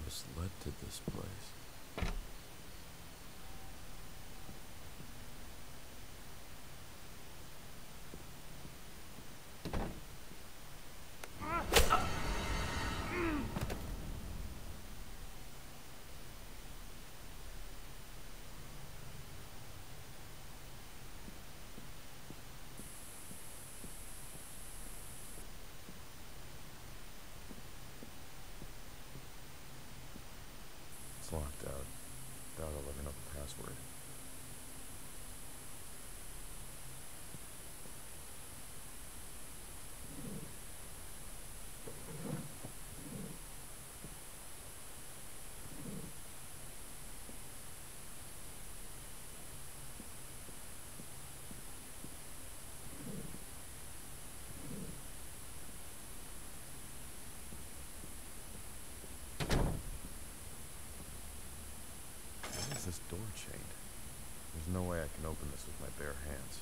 just led to this place. It's locked out. Doubt I'll let me know the password. Why is this door chained? There's no way I can open this with my bare hands.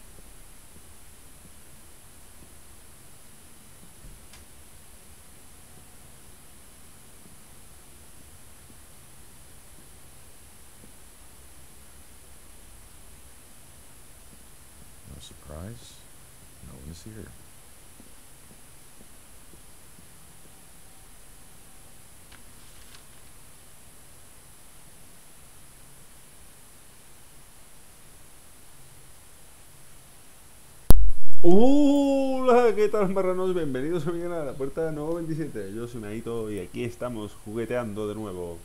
No surprise. No one is here. Hola, ¿qué tal, marranos? Bienvenidos a mi canal, a la puerta nuevo 27. Yo soy Maito y aquí estamos jugueteando de nuevo.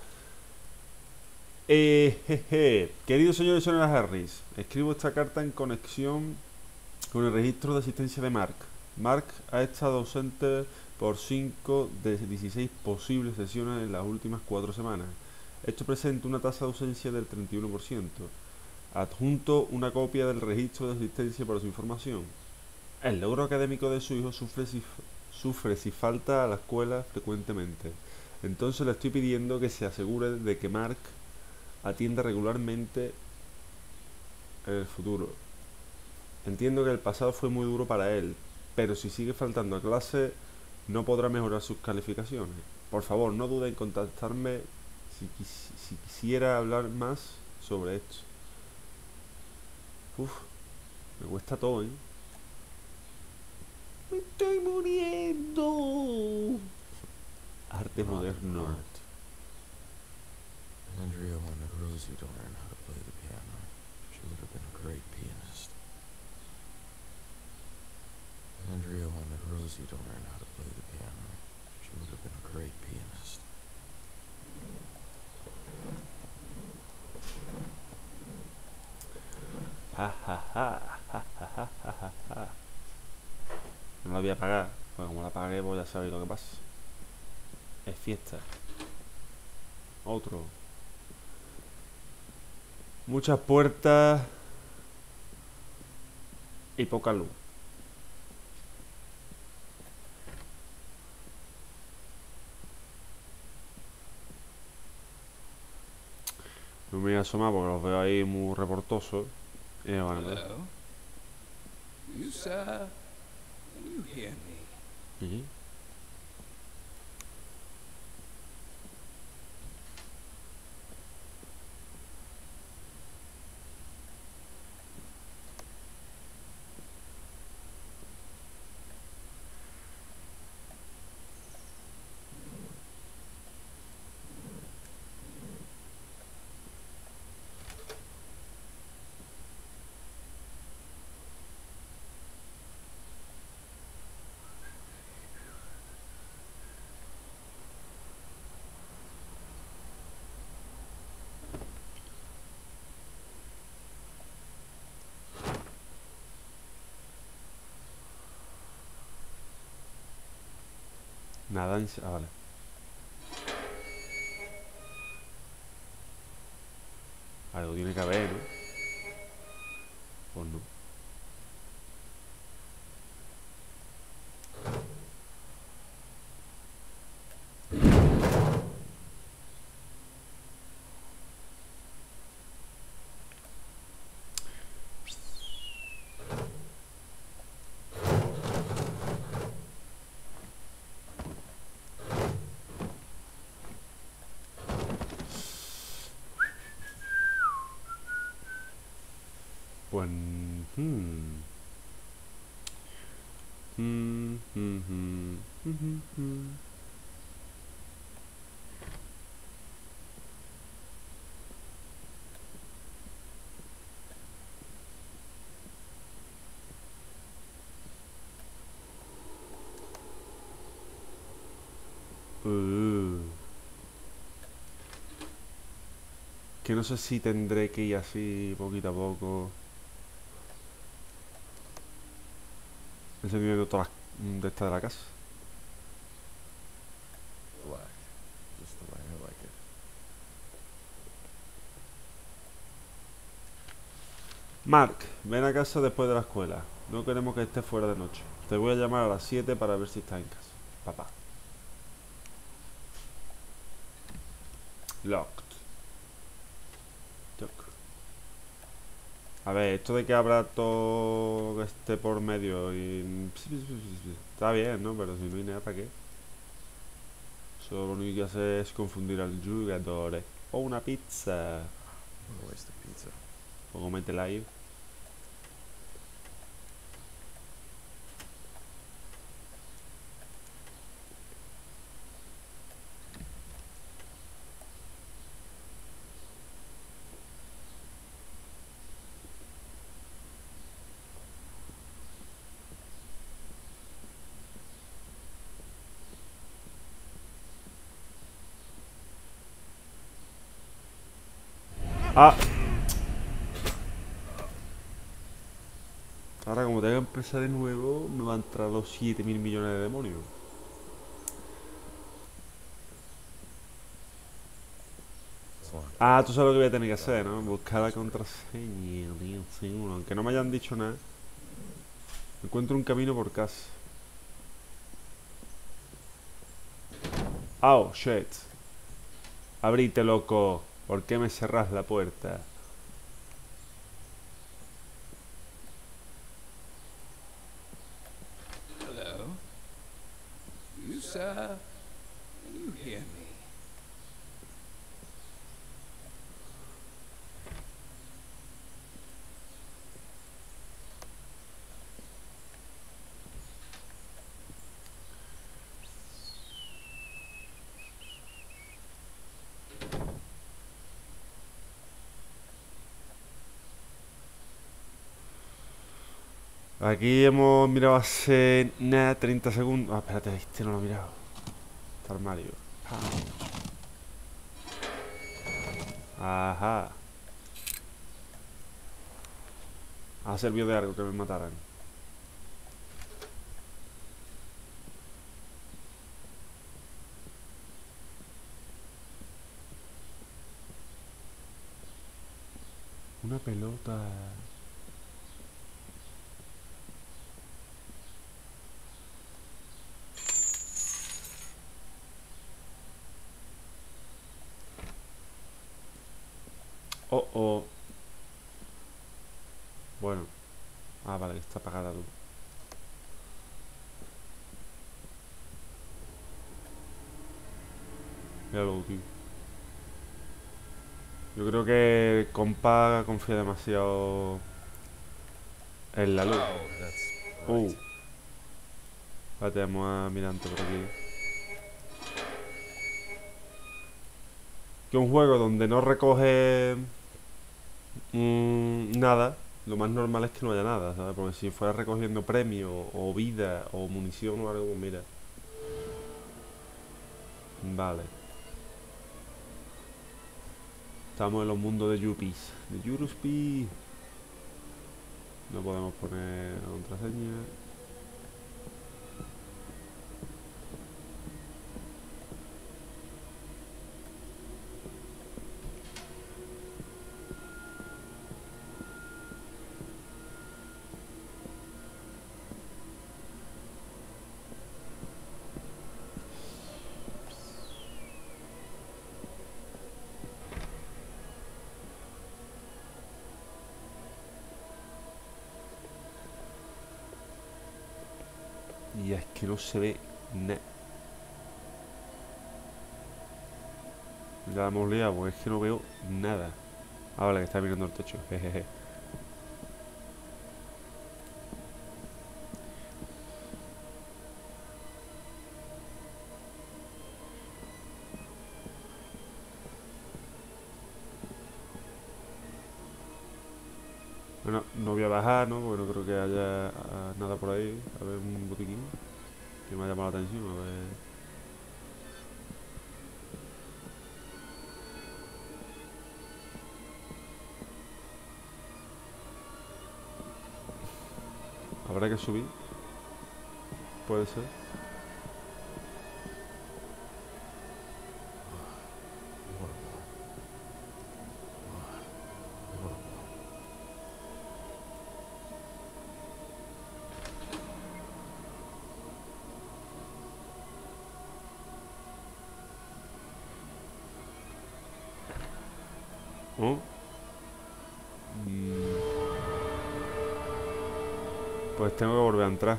Queridos señores y señoras Harris, escribo esta carta en conexión con el registro de asistencia de Mark. Mark ha estado ausente por 5 de 16 posibles sesiones en las últimas 4 semanas. Esto presenta una tasa de ausencia del 31%. Adjunto una copia del registro de asistencia para su información. El logro académico de su hijo sufre si falta a la escuela frecuentemente. Entonces le estoy pidiendo que se asegure de que Mark atienda regularmente en el futuro. Entiendo que el pasado fue muy duro para él, pero si sigue faltando a clase no podrá mejorar sus calificaciones. Por favor, no dude en contactarme si quisiera hablar más sobre esto. Uf, me cuesta todo, ¿eh? ¡Me estoy muriendo! Arte moderno. Art. Andrea wanted Rosie to learn how to play the piano. She would have been a great pianist. Andrea wanted Rosie to learn how to play the piano. She would have been a great pianist. Ja, ja, ja, ja, ja, ja, ja, ja. No la voy a pagar, pues como la pagué, pues ya sabéis lo que pasa. Es fiesta. Otro. Muchas puertas y poca luz. No me voy a asomar porque los veo ahí muy reportosos. Y me van a ver. Hello? You, sir? Can you hear me? Ujú. Nada en... Ah, vale. Algo tiene que haber, ¿no? Pues no. Pues... Mm, mm, mm, mm, mm. Uh. Que no sé si tendré que ir así poquito a poco. Encendiendo todas las de esta de la casa. Black. Just the way I like it. Mark, ven a casa después de la escuela. No queremos que estés fuera de noche. Te voy a llamar a las 7 para ver si estás en casa. Papá. Locked. Lock. A ver, esto de que habrá todo que esté por medio y... Está bien, ¿no? Pero si no hay nada, ¿para qué? Solo lo único que hace es confundir al jugador. O una pizza. What a waste of pizza. O cométela ahí. Ah. Ahora como tengo que empezar de nuevo, me van a entrar los 7.000 millones de demonios. It's locked. Ah, tú sabes lo que voy a tener que hacer, ¿no? Buscar la contraseña, tío, seguro. Aunque no me hayan dicho nada. Encuentro un camino por casa. Oh, shit. Abrite, loco. ¿Por qué me cerrás la puerta? Hello? You, sir? Can you hear me? Aquí hemos mirado hace nada, 30 segundos. Ah, espérate, este no lo he mirado. Está armario. Ajá. Ha servido de algo que me mataran. Una pelota. Oh, oh. Bueno. Ah, vale, está apagada la luz. Míralo, tío. Yo creo que el compa confía demasiado en la luz. Oh, that's right. Espérate, vamos a mirante por aquí. Que es un juego donde no recoge nada. Lo más normal es que no haya nada, ¿sabes? Porque si fuera recogiendo premios o vida o munición o algo, pues mira. Vale. Estamos en los mundos de Yuppies. De Yuruspi. No podemos poner contraseña. Y es que no se ve nada. Ya la hemos liado, porque es que no veo nada. Ah, vale, que está mirando el techo. Jejeje. Bueno, no voy a bajar, ¿no? Porque no creo que haya nada por ahí. A ver, un botiquín que me ha llamado la atención. A ver. Habrá que subir. Puede ser. ¿Oh? Pues tengo que volver a entrar.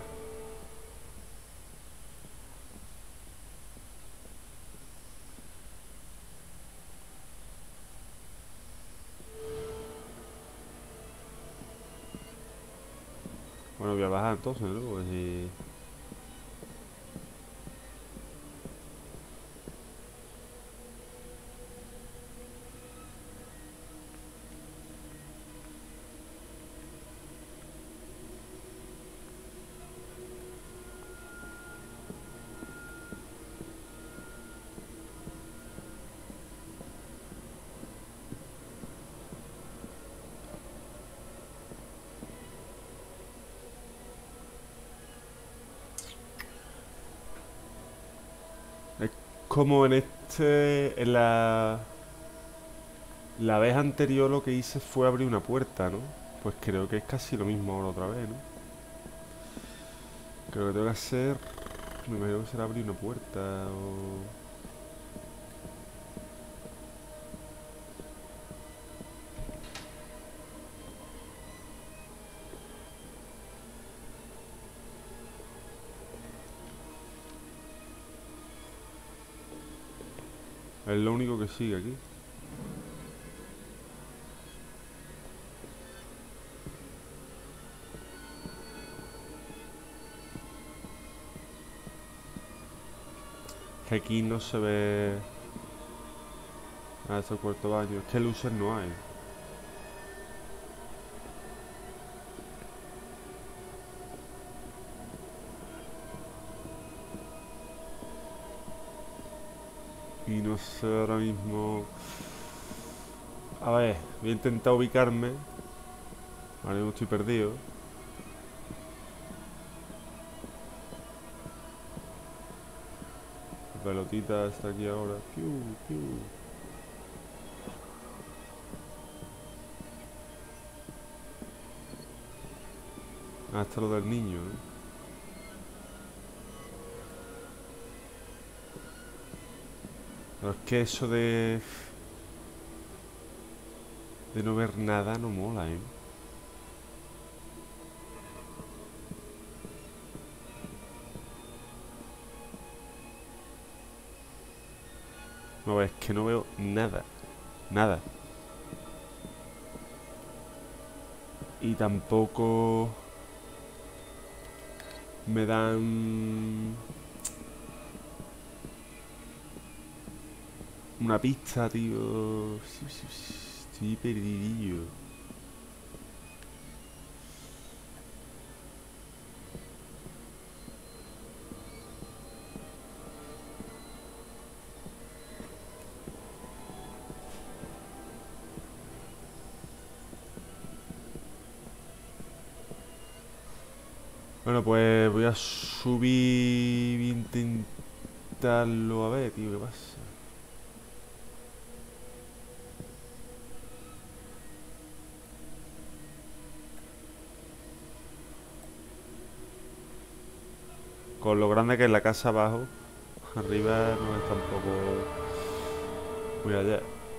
Bueno, voy a bajar entonces, ¿no? Pues si... Es como en este... En la vez anterior lo que hice fue abrir una puerta, ¿no? Pues creo que es casi lo mismo ahora otra vez, ¿no? Creo que tengo que hacer... Me imagino que será abrir una puerta o... Es lo único que sigue aquí. Que aquí no se ve... Ah, ese cuarto baño. Es que luces no hay. Y no sé ahora mismo... A ver, voy a intentar ubicarme. Ahora mismo estoy perdido. La pelotita está aquí ahora. Piu, piu. Ah, está lo del niño, ¿no? Pero es que eso de no ver nada no mola, ¿eh? No, es que no veo nada. Nada. Y tampoco me dan una pista, tío. Estoy perdidillo. Bueno, pues voy a subir y intentarlo a ver, tío, qué pasa. Con lo grande que es la casa abajo, arriba no es tampoco muy allá.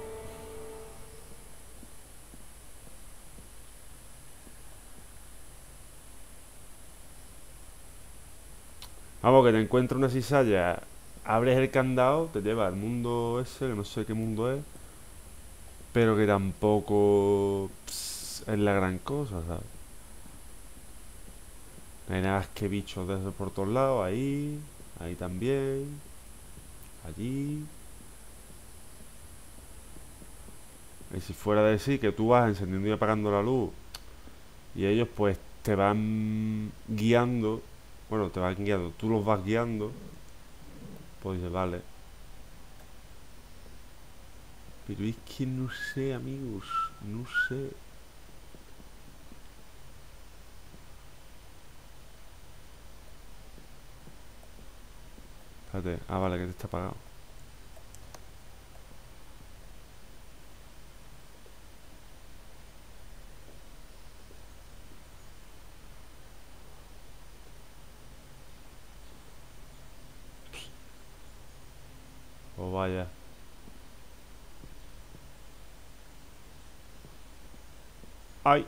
Vamos, que te encuentro una cizalla, abres el candado, te lleva al mundo ese, que no sé qué mundo es, pero que tampoco es la gran cosa, ¿sabes? No hay nada más que bichos de esos por todos lados, ahí, ahí también, allí. Y si fuera de sí, que tú vas encendiendo y apagando la luz Y ellos pues te van guiando. Bueno, te van guiando, tú los vas guiando. Pues dices, vale. Pero es que no sé, amigos. No sé. Espérate. Ah, vale, que te está apagado. Oh, vaya. ¡Ay!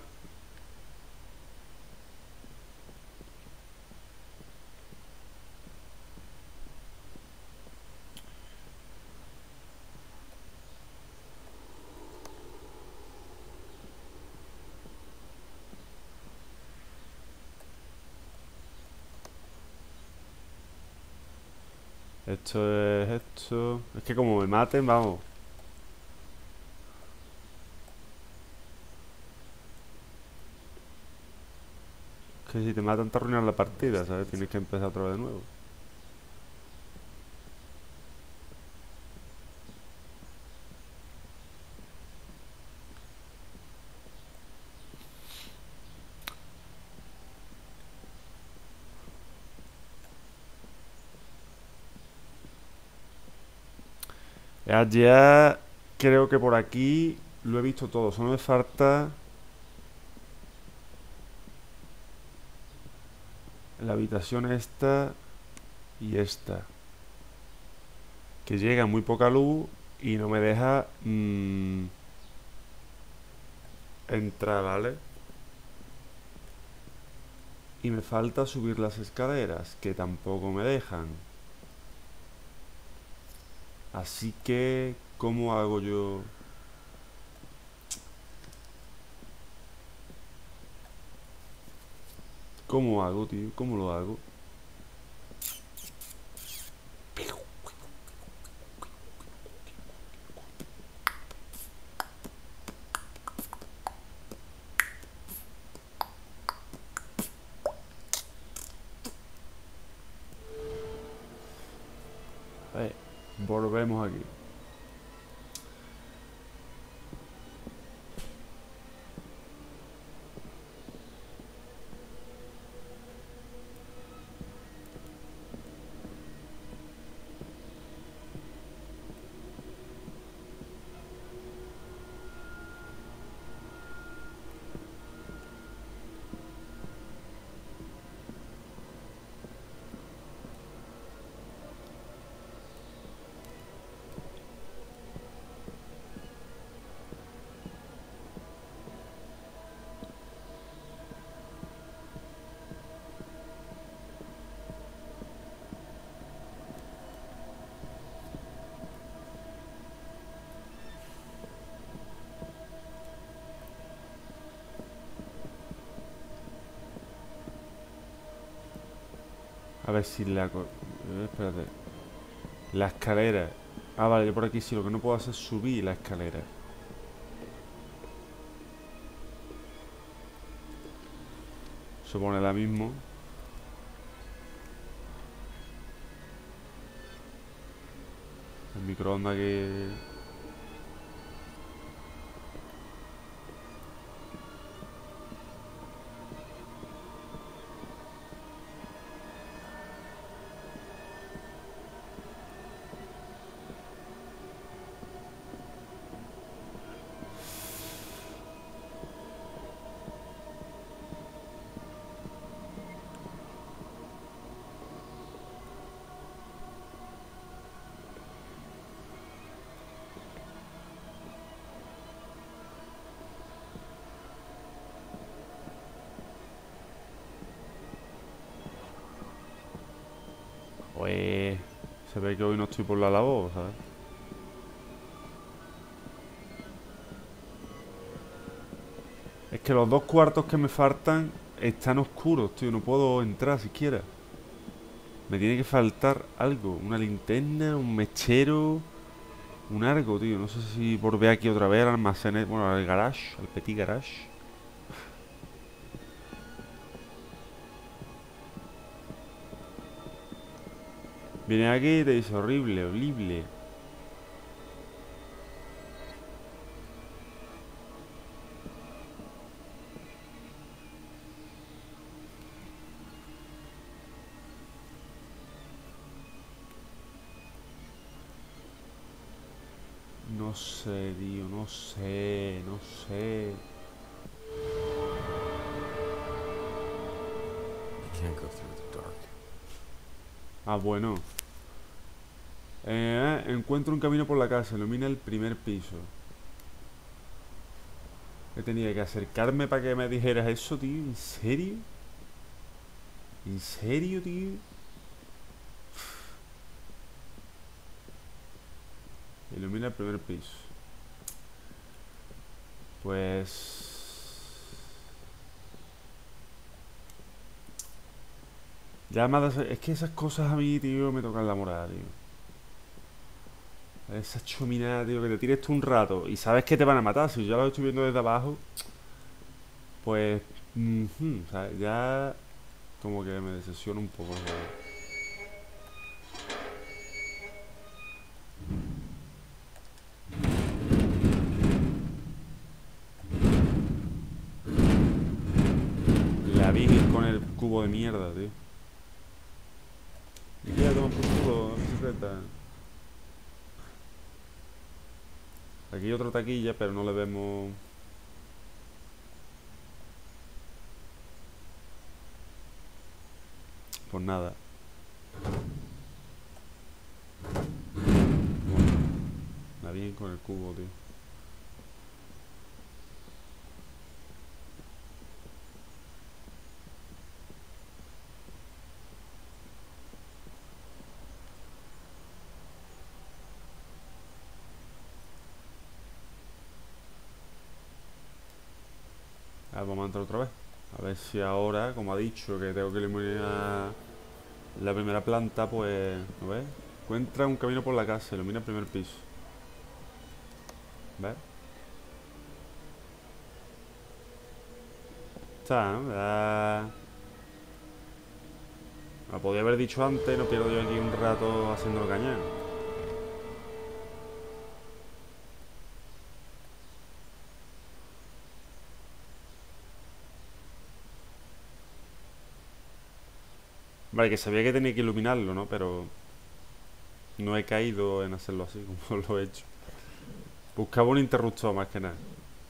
Esto es esto. Es que como me maten, vamos. Que si te matan te arruinan la partida, ¿sabes? Tienes que empezar otra vez de nuevo. Ya creo que por aquí lo he visto todo. Solo me falta la habitación esta y esta. Que llega muy poca luz y no me deja entrar, ¿vale? Y me falta subir las escaleras, que tampoco me dejan. Así que, ¿cómo hago yo? ¿Cómo hago, tío? ¿Cómo lo hago? Volvemos aquí. A ver si espérate. La escalera. Ah, vale, yo por aquí sí. Lo que no puedo hacer es subir la escalera. Supone la mismo. El microondas que... Pues... Se ve que hoy no estoy por la labor, ¿sabes? Es que los 2 cuartos que me faltan están oscuros, tío. No puedo entrar siquiera. Me tiene que faltar algo. Una linterna, un mechero, un algo, tío. No sé si por ver aquí otra vez al almacén. Bueno, al garage, al petit garage. Viene aquí y te dice horrible, horrible. No sé, tío, no sé, no sé. You can't go through the dark. Ah, bueno. Encuentro un camino por la casa, ilumina el primer piso. ¿Qué tenía que acercarme para que me dijeras eso, tío? ¿En serio? ¿En serio, tío? Ilumina el primer piso. Pues... Es que esas cosas a mí, tío, me tocan la moral, tío. Esa chominada, tío, que te tires tú un rato y sabes que te van a matar. Si yo ya lo estoy viendo desde abajo, pues... o sea, ya como que me decepciona un poco, ¿sabes? La Virgen con el cubo de mierda, tío. Y ya toma por culo, la bicicleta. Aquí hay otra taquilla, pero no le vemos... Pues nada. Bueno, la Virgen con el cubo, tío. Ah, vamos a entrar otra vez. A ver si ahora, como ha dicho, que tengo que iluminar la primera planta, pues... ¿No ves? Encuentra un camino por la casa, ilumina el primer piso. ¿Ves? Está, ¿no? Lo podía haber dicho antes, no pierdo yo aquí un rato haciéndolo cañar. Vale, que sabía que tenía que iluminarlo, ¿no? Pero no he caído en hacerlo así, como lo he hecho. Buscaba un interruptor más que nada.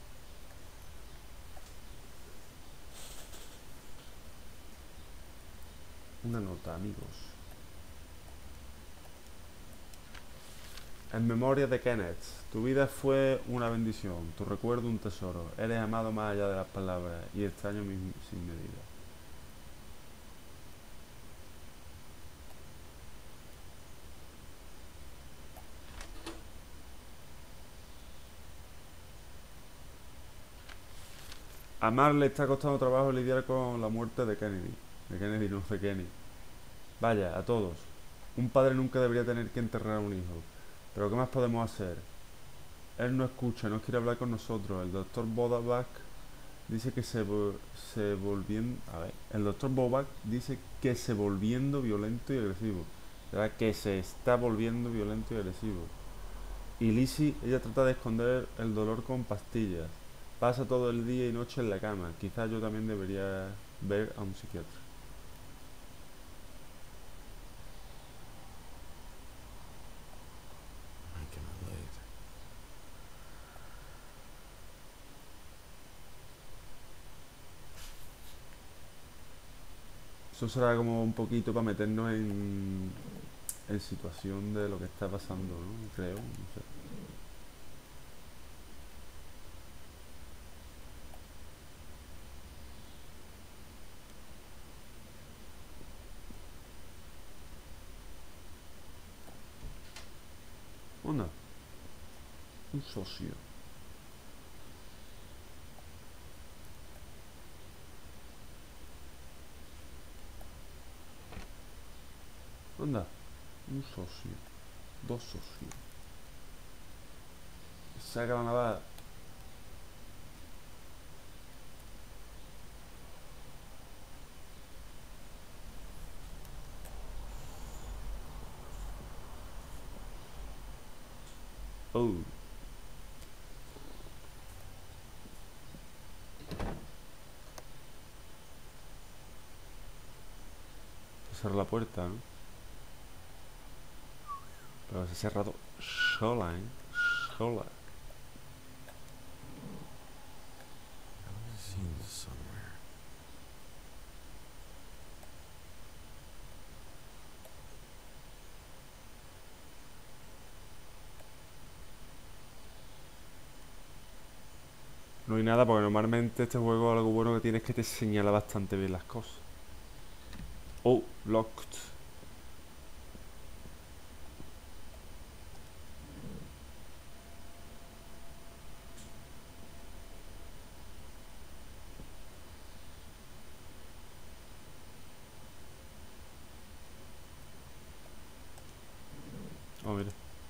Una nota, amigos. En memoria de Kenneth, tu vida fue una bendición, tu recuerdo un tesoro. Eres amado más allá de las palabras y extraño sin medida. A Mar le está costando trabajo lidiar con la muerte de Kennedy. De Kennedy, no de Kenny. Vaya, a todos. Un padre nunca debería tener que enterrar a un hijo. Pero ¿qué más podemos hacer? Él no escucha, no quiere hablar con nosotros. El doctor Bodabak dice que se volviendo... A ver. El doctor Bodabak dice que se volviendo violento y agresivo. ¿Verdad? Que se está volviendo violento y agresivo. Y Lizzie, ella trata de esconder el dolor con pastillas. Pasa todo el día y noche en la cama. Quizás yo también debería ver a un psiquiatra. I can relate. Eso será como un poquito para meternos en situación de lo que está pasando, ¿no? Creo, no sé. Onda, un socio. Anda, un socio. Dos socios. Saca la navaja. Oh. Cerrar la puerta, ¿no? Pero se ha cerrado sola, ¿eh? Sola. I've seen this somewhere. No hay nada porque normalmente este juego algo bueno que tiene es que te señala bastante bien las cosas. Oh, locked. Oh, mira.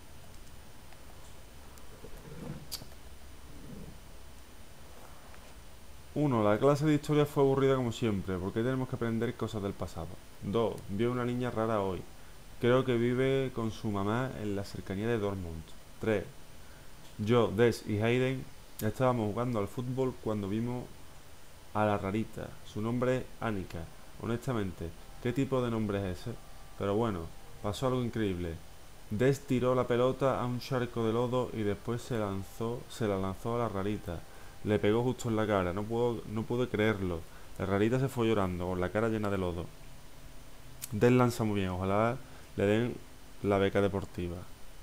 Uno, la clase de historia fue aburrida como siempre, porque tenemos que aprender cosas del pasado. 2, vi a una niña rara hoy. Creo que vive con su mamá en la cercanía de Dortmund. 3, yo, Des y Hayden estábamos jugando al fútbol cuando vimos a la rarita. Su nombre es Annika. Honestamente, ¿qué tipo de nombre es ese? Pero bueno, pasó algo increíble. Des tiró la pelota a un charco de lodo y después se la lanzó a la rarita. Le pegó justo en la cara, no pude creerlo. La rarita se fue llorando, con la cara llena de lodo. Des lanza muy bien, ojalá le den la beca deportiva.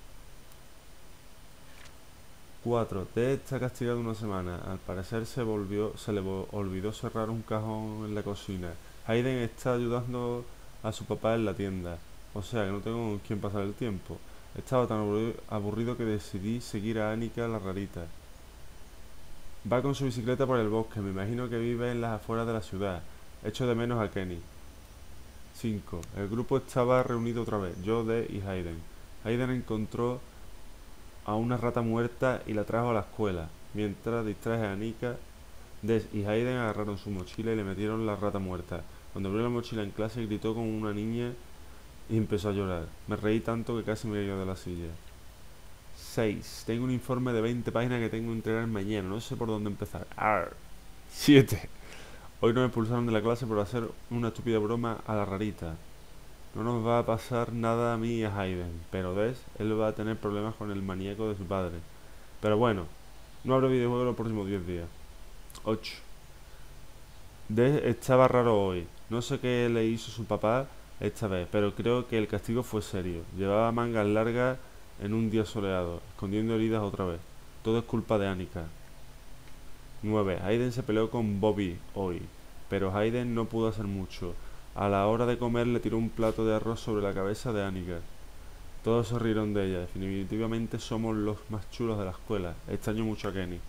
4. Des está castigado una semana. Al parecer se le olvidó cerrar un cajón en la cocina. Hayden está ayudando a su papá en la tienda. O sea que no tengo con quién pasar el tiempo. Estaba tan aburrido que decidí seguir a Annika la rarita. Va con su bicicleta por el bosque. Me imagino que vive en las afueras de la ciudad. Echo de menos a Kenny. 5. El grupo estaba reunido otra vez. Yo, Des y Hayden. Hayden encontró a una rata muerta y la trajo a la escuela. Mientras distraje a Nika, Des y Hayden agarraron su mochila y le metieron la rata muerta. Cuando abrió la mochila en clase gritó como una niña y empezó a llorar. Me reí tanto que casi me cayó de la silla. 6. Tengo un informe de 20 páginas que tengo que entregar mañana. No sé por dónde empezar. 7. Hoy nos expulsaron de la clase por hacer una estúpida broma a la rarita. No nos va a pasar nada a mí y a Hayden, pero Des, él va a tener problemas con el maníaco de su padre. Pero bueno, no habrá videojuego los próximos 10 días. 8. Des estaba raro hoy. No sé qué le hizo su papá esta vez, pero creo que el castigo fue serio. Llevaba mangas largas en un día soleado, escondiendo heridas otra vez. Todo es culpa de Annika. 9. Hayden se peleó con Bobby hoy, pero Hayden no pudo hacer mucho. A la hora de comer le tiró un plato de arroz sobre la cabeza de Annika. Todos se rieron de ella. Definitivamente somos los más chulos de la escuela. Extraño mucho a Kenny.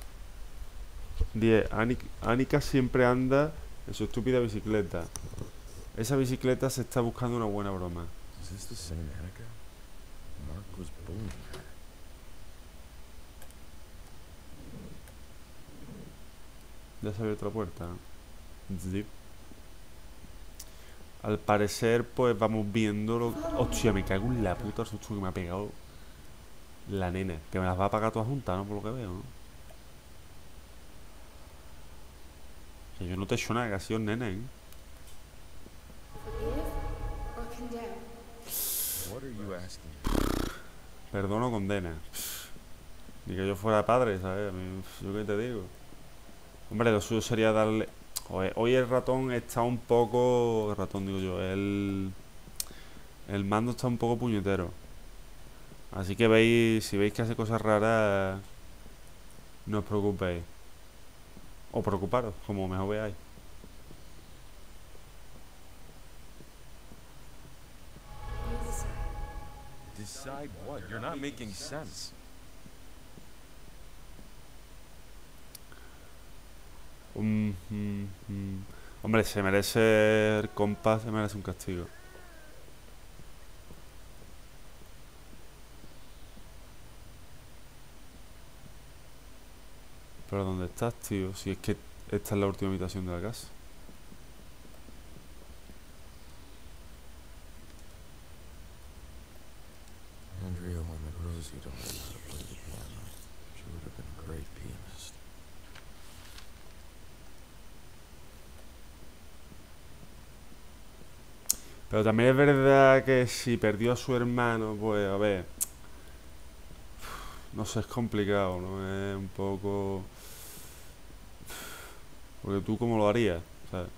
10. Annika siempre anda en su estúpida bicicleta. Esa bicicleta se está buscando una buena broma. Is this the same Annika? Mark was bullying her. Ya se ha abierto la puerta, ¿no? Zip. Al parecer, pues vamos viéndolo. Hostia, me cago en la puta el susto que me ha pegado la nena. Que me las va a pagar todas juntas, ¿no? Por lo que veo, ¿no? Que yo no te he hecho nada, que ha sido nena, ¿eh? Forgive or condemn? What are you asking? Perdono o condena. Ni que yo fuera padre, ¿sabes? A mí, yo qué te digo. Hombre, lo suyo sería darle... Hoy el ratón está un poco... El ratón, digo yo. El mando está un poco puñetero. Así que veis... Si veis que hace cosas raras... No os preocupéis. O preocuparos, como mejor veáis. You decide. Decide what? You're not making sense. Hombre, se merece el compás, se merece un castigo. Pero ¿dónde estás, tío? Si es que esta es la última habitación de la casa. I'm Andrea wanted Rosie to learn how to play the piano. She would have been a great pianist. Pero también es verdad que si perdió a su hermano, pues a ver, no sé, es complicado, ¿no? Es un poco... Porque tú, ¿cómo lo harías? ¿Sabes?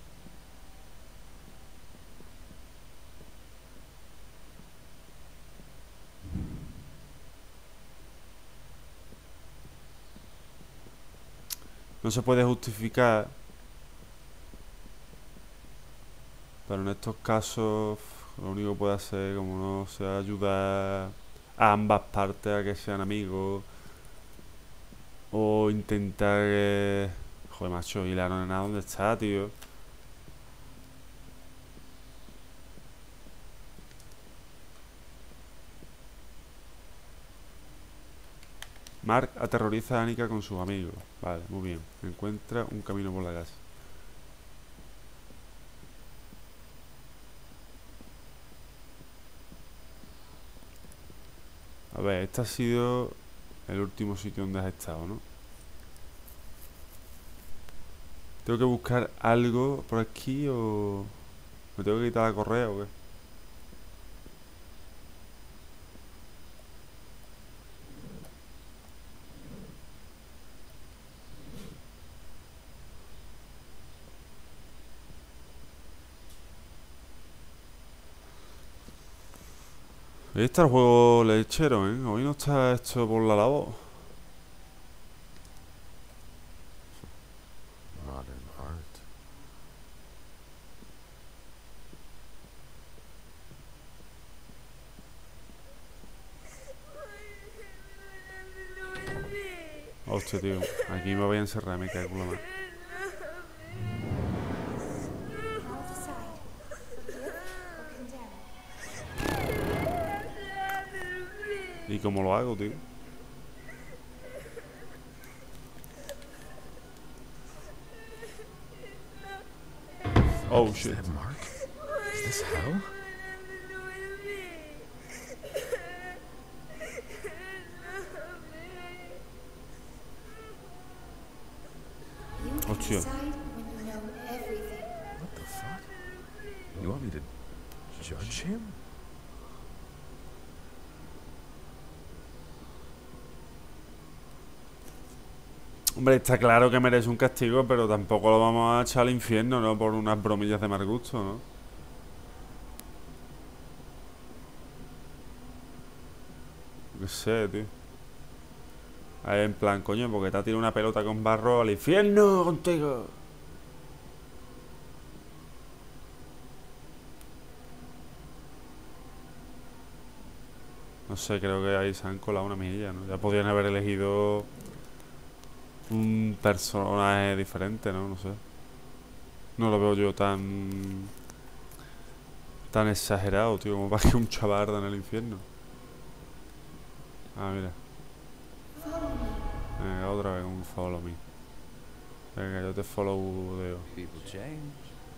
No se puede justificar, pero en estos casos lo único que puede hacer, como no sea ayudar a ambas partes a que sean amigos o intentar joder, macho, ¿y la nena dónde está, tío? Mark aterroriza a Annika con sus amigos. Vale, muy bien. Encuentra un camino por la casa. A ver, este ha sido el último sitio donde has estado, ¿no? ¿Tengo que buscar algo por aquí o me tengo que quitar la correa o qué? Ahí está el juego lechero, ¿eh? Hoy no está hecho por la labor. Modern art. Hostia, tío. Aquí me voy a encerrar, me cago en la mano. Now decide. Forgive or condemn. ¿Y cómo lo hago, tío? Oh, Is shit. that Mark? Is this hell? You can Hostia. decide when you know everything. What the fuck? You want me to judge him? Hombre, está claro que merece un castigo, pero tampoco lo vamos a echar al infierno, ¿no? Por unas bromillas de mal gusto, ¿no? No sé, tío. Ahí en plan, coño, porque te ha tirado una pelota con barro al infierno contigo. No sé, creo que ahí se han colado una milla, ¿no? Ya podrían haber elegido un personaje diferente, ¿no? No sé. No lo veo yo tan exagerado, tío, como para que un chaval arda en el infierno. Ah, mira. Follow me. Venga, otra vez un follow me. Venga, yo te followeo. People change.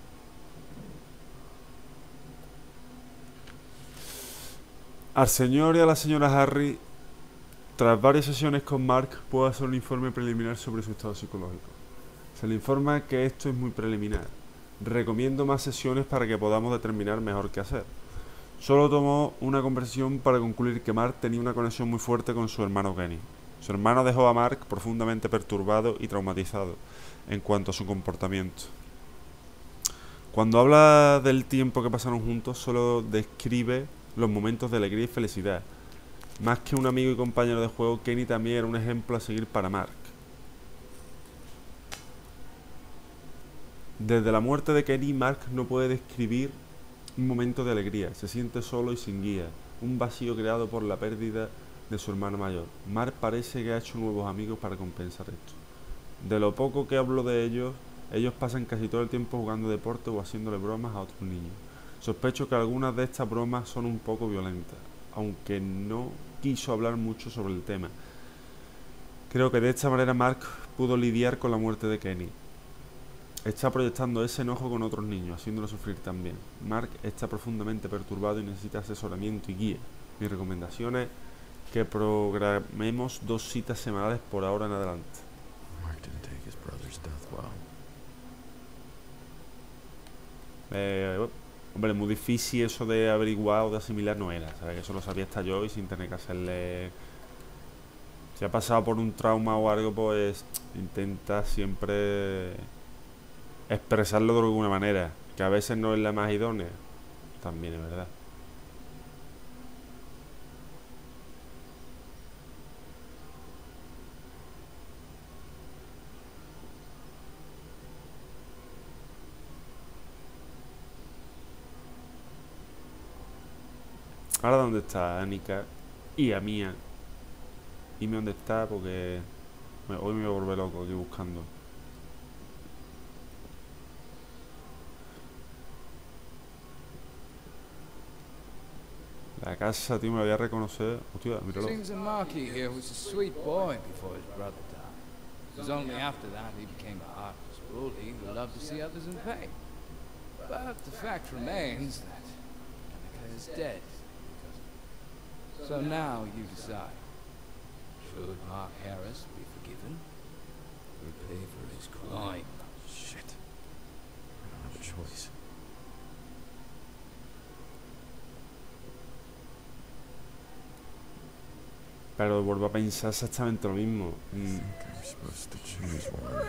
Al señor y a la señora Harry, tras varias sesiones con Mark, puedo hacer un informe preliminar sobre su estado psicológico. Se le informa que esto es muy preliminar. Recomiendo más sesiones para que podamos determinar mejor qué hacer. Solo tomó una conversación para concluir que Mark tenía una conexión muy fuerte con su hermano Kenny. Su hermano dejó a Mark profundamente perturbado y traumatizado en cuanto a su comportamiento. Cuando habla del tiempo que pasaron juntos, solo describe los momentos de alegría y felicidad. Más que un amigo y compañero de juego, Kenny también era un ejemplo a seguir para Mark. Desde la muerte de Kenny, Mark no puede describir un momento de alegría. Se siente solo y sin guía. Un vacío creado por la pérdida de su hermano mayor. Mark parece que ha hecho nuevos amigos para compensar esto. De lo poco que hablo de ellos pasan casi todo el tiempo jugando deporte o haciéndole bromas a otros niños. Sospecho que algunas de estas bromas son un poco violentas, aunque no quiso hablar mucho sobre el tema. Creo que de esta manera Mark pudo lidiar con la muerte de Kenny. Está proyectando ese enojo con otros niños, haciéndolo sufrir también. Mark está profundamente perturbado y necesita asesoramiento y guía. Mi recomendación es que programemos 2 citas semanales por ahora en adelante. Mark didn't take his brother's death well. Hombre, muy difícil eso de averiguar o de asimilar no era. ¿Sabes? Que eso lo sabía hasta yo y sin tener que hacerle... Si ha pasado por un trauma o algo, pues intenta siempre expresarlo de alguna manera. Que a veces no es la más idónea. También es verdad. Ahora dónde está Anika y a Mía. Dime dónde está porque hoy me voy a volver loco aquí buscando. La casa, tío, me la voy a reconocer. Hostia, míralo. Seems that Marky here was a sweet boy before his brother died. It was only after that he became a heartless bully who loved to see others in pain. But the fact remains that Anika is dead. So now you decide. Should Mark Harris be forgiven? Or pay for his crime? Shit. I don't have a choice. Pero vuelvo a pensar exactamente lo mismo. I think I'm supposed to choose one.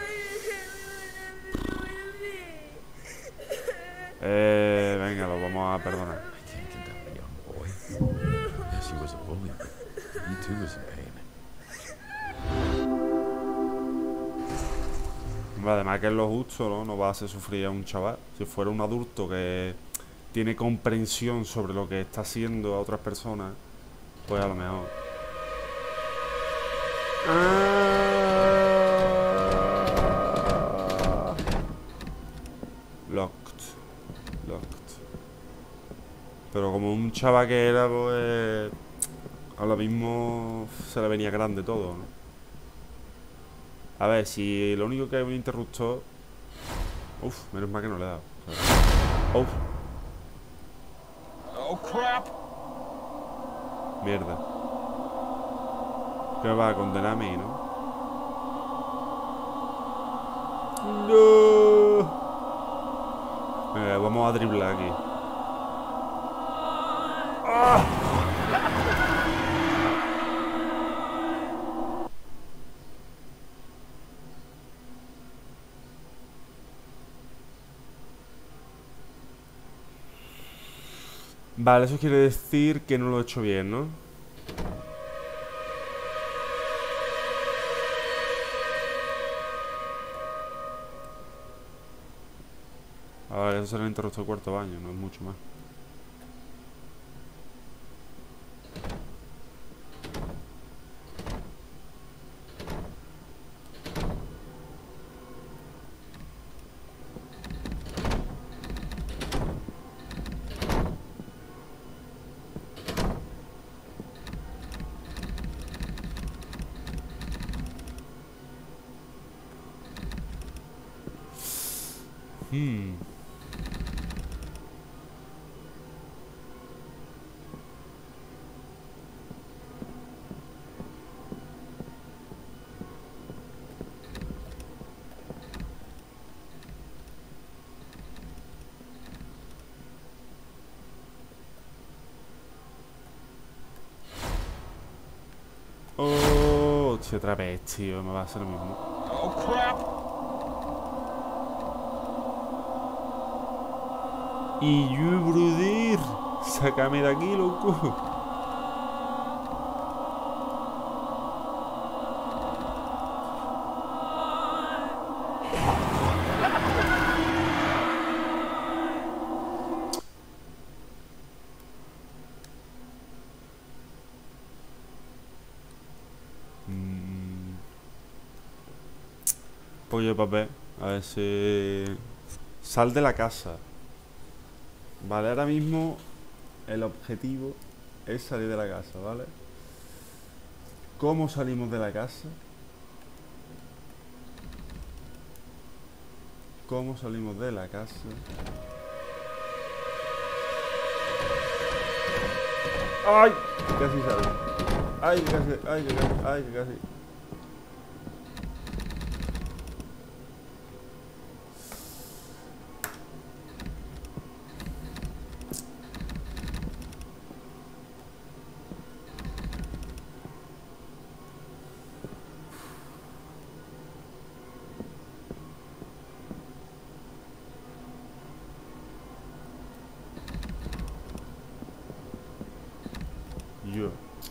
Venga, lo vamos a perdonar. I can't condemn a young boy. Yes, he was a bully, but he too was in pain. Además que es lo justo, ¿no? No va a hacer sufrir a un chaval. Si fuera un adulto que tiene comprensión sobre lo que está haciendo a otras personas, pues a lo mejor. Locked. Pero como un chaval que era, pues ahora mismo se le venía grande todo, ¿no? A ver, si lo único que hay es un interruptor... Uf, menos mal que no le he dado. Uf. Oh, crap! Mierda. ¿Qué me va a condenar a mí, no? ¡No! Venga, vamos a driblar aquí. ¡Ah! Vale, eso quiere decir que no lo he hecho bien, ¿no? A ver, eso será el interruptor de cuarto baño, no es mucho más. Oh, tío, otra vez, tío, me va a hacer lo mismo. Oh, crap! Y yo, brother, sácame de aquí, loco. Pollo de papel. A ver si... Sal de la casa. Vale, ahora mismo el objetivo es salir de la casa, ¿vale? ¿Cómo salimos de la casa? ¿Cómo salimos de la casa? ¡Ay! Casi sale. ¡Ay, que casi! ¡Ay, que casi! ¡Ay, que casi! Yo.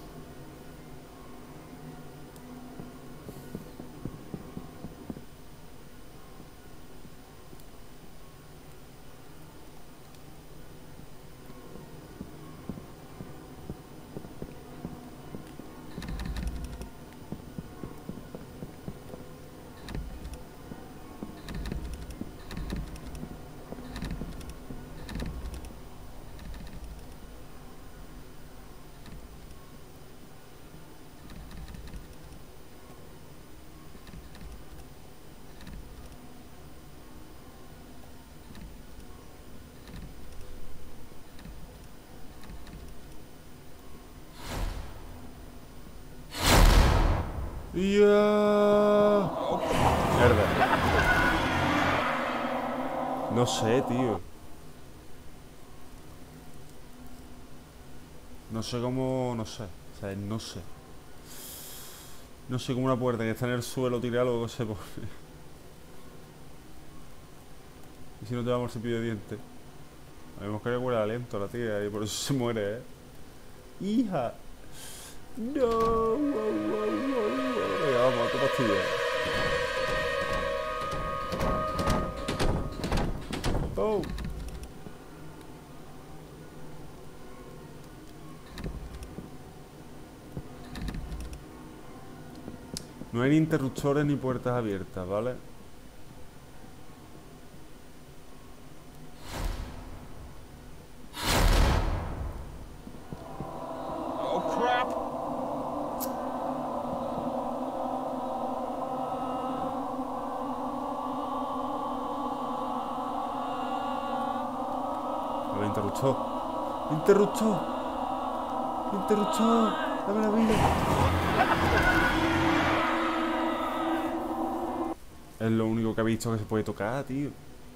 ¡Ya! Mierda. No sé, tío. No sé cómo... No sé. O sea, no sé. No sé cómo una puerta que está en el suelo tira algo que se pone. Y si no te vamos el cepillo de dientes. Habíamos que huele aliento a la tía y por eso se muere, ¿eh? ¡Hija! ¡No! ¡Wow, wow, wow, wow! Venga, vamos, a tu pastilla. ¡Oh! No hay ni interruptores ni puertas abiertas, ¿vale? Interruptor. Interruptor. Interruptor. Dame la vida. Es lo único que he visto que se puede tocar, tío.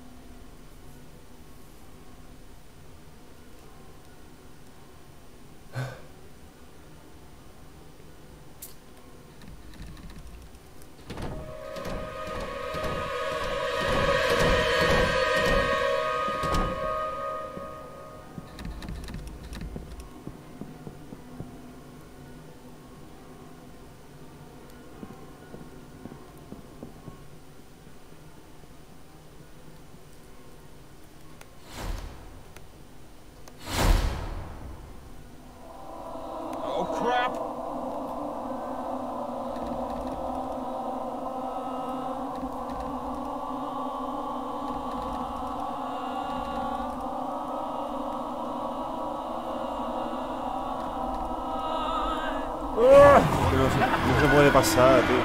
No se puede pasar, tío.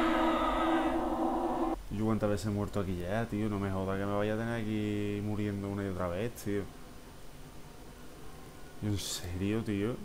Yo cuántas veces he muerto aquí ya, tío. No me joda que me vaya a tener aquí muriendo una y otra vez, tío. ¿En serio, tío?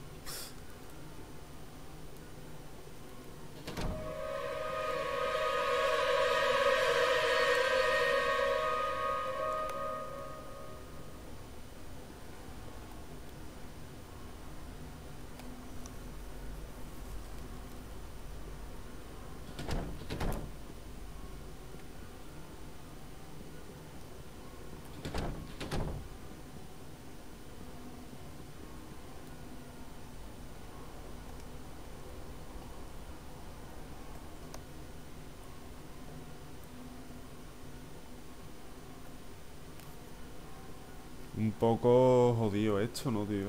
Un poco jodido esto, ¿no, tío?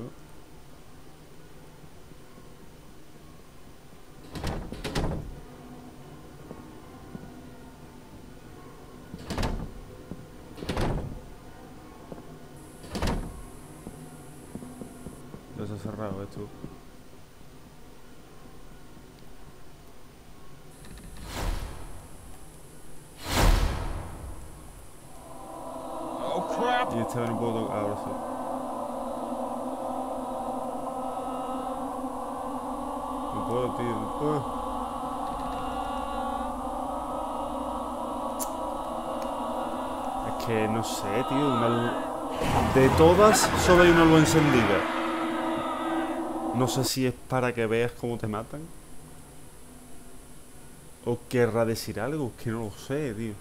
Ya se ha cerrado esto. Y esta vez no puedo tocar, ahora sí. puedo, tío, no puedo. Es que no sé, tío, de todas solo hay una luz encendida. No sé si es para que veas cómo te matan. O querrá decir algo, es que no lo sé, tío.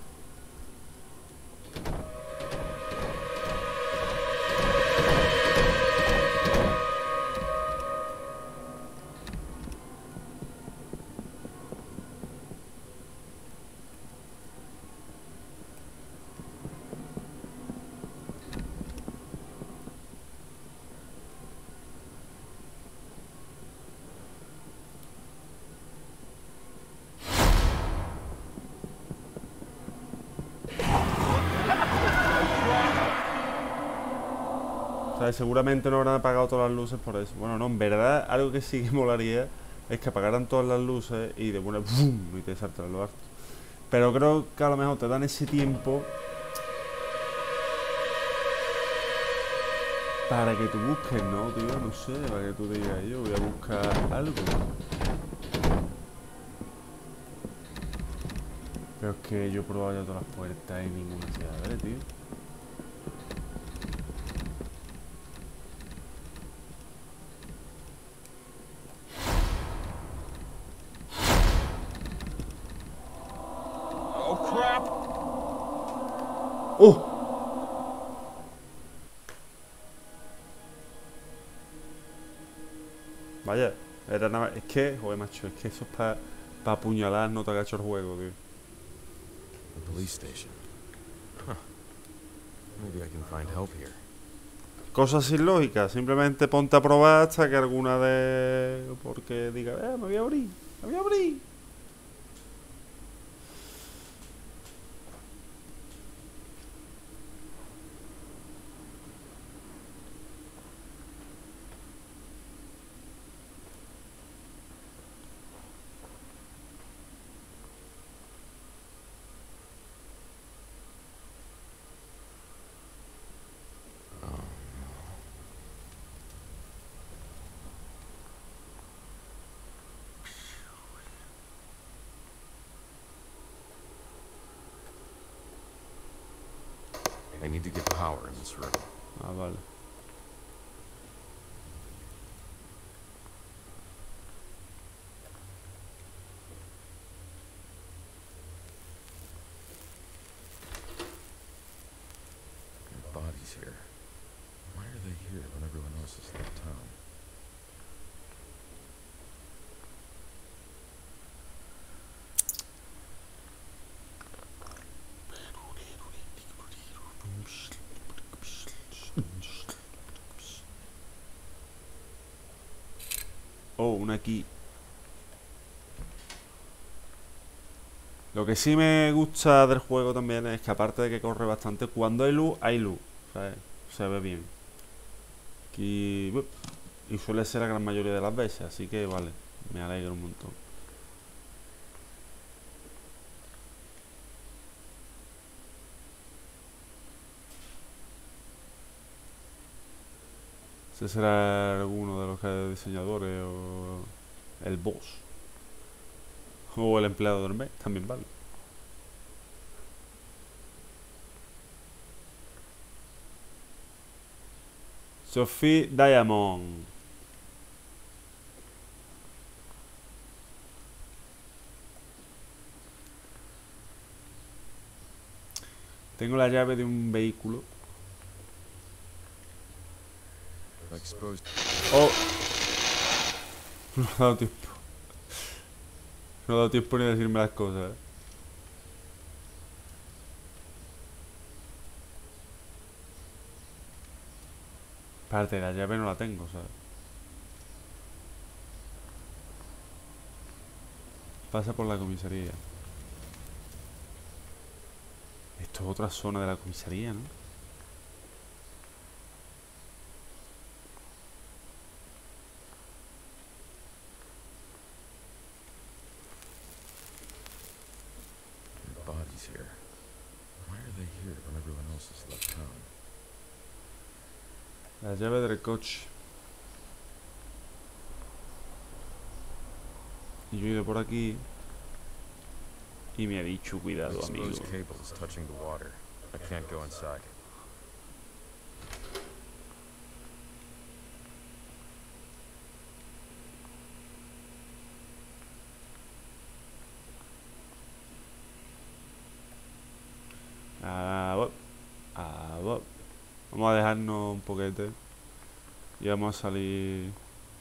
O sea, seguramente no habrán apagado todas las luces por eso. Bueno, no, en verdad, algo que sí que molaría es que apagaran todas las luces y de buena ¡bum! Y te saltan los hartos. Pero creo que a lo mejor te dan ese tiempo para que tú busques, ¿no, tío? No sé, para que tú digas, yo voy a buscar algo. Pero es que yo he probado ya todas las puertas y ninguna se abre, tío. ¡Oh! Vaya, era nada más. Es que, joder, macho, es que eso es para apuñalar, no te agacho el juego, tío. The police station. Huh. Maybe I can find help here. Cosas sin lógica, simplemente ponte a probar hasta que alguna de... Porque diga, me voy a abrir, me voy a abrir. I need to get power in this room. Ah, vale. There are bodies here. Why are they here when everyone else has left town? Oh, una aquí. Lo que sí me gusta del juego también es que aparte de que corre bastante, cuando hay luz, ¿sabes? Se ve bien. Aquí... Y suele ser la gran mayoría de las veces, así que vale, me alegra un montón. Ese será alguno de los diseñadores o el boss. O el empleado del mes, también vale. Sophie Diamond. Tengo la llave de un vehículo. Exposed. Oh. No ha dado tiempo. No ha dado tiempo ni a decirme las cosas, ¿eh? Espérate, la llave no la tengo, ¿sabes? Pasa por la comisaría. Esto es otra zona de la comisaría, ¿no? Bodies here. Why are they here when everyone else has left town? La llave del coche. Y yo he ido por aquí. Y me ha dicho, The cuidado, amigo. exposed cable is touching the water. I can't go inside. Ah, va. Va. Vamos a dejarnos un poquete. Y vamos a salir.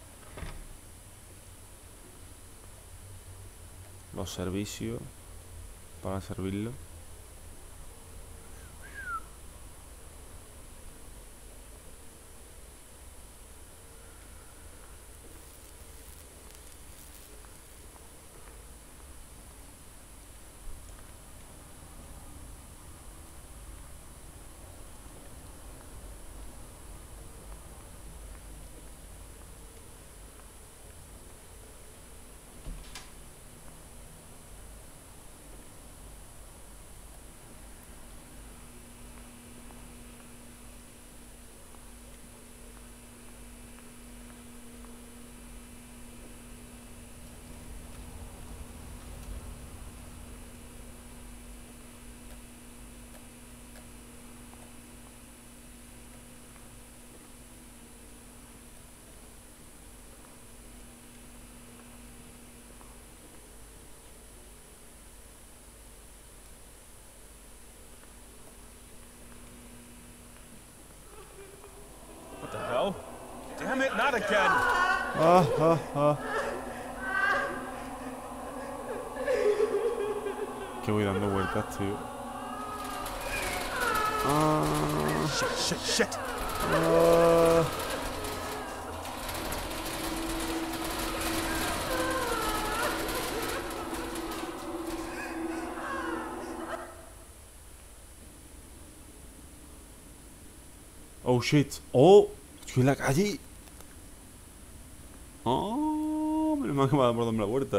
Los servicios. Para servirlo. What the hell? Damn it, not again! Ah, ah, ah. Que voy dando vueltas, tío. Ah, Shit! ah. Oh shit. Oh, estoy en la calle. Oh, menos mal que me ha dado por darme la vuelta.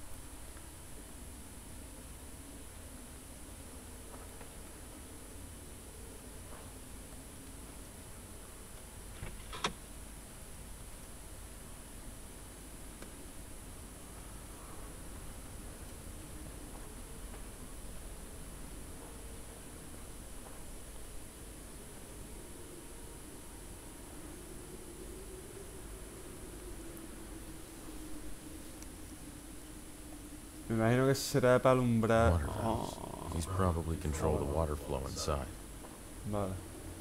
Me imagino que será para alumbrar. Water valves. These probably control the water flow inside. Vale.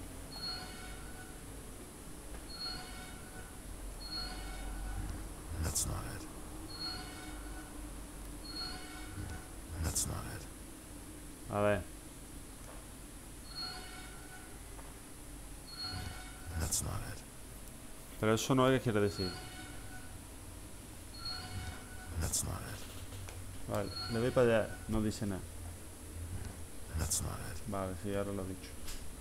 That's not it. That's not it. A ver. That's not it. Pero eso no es que quiere decir. That's not it. Vale, le doy para allá. No dice nada. That's not it. Vale, sí, ahora lo he dicho.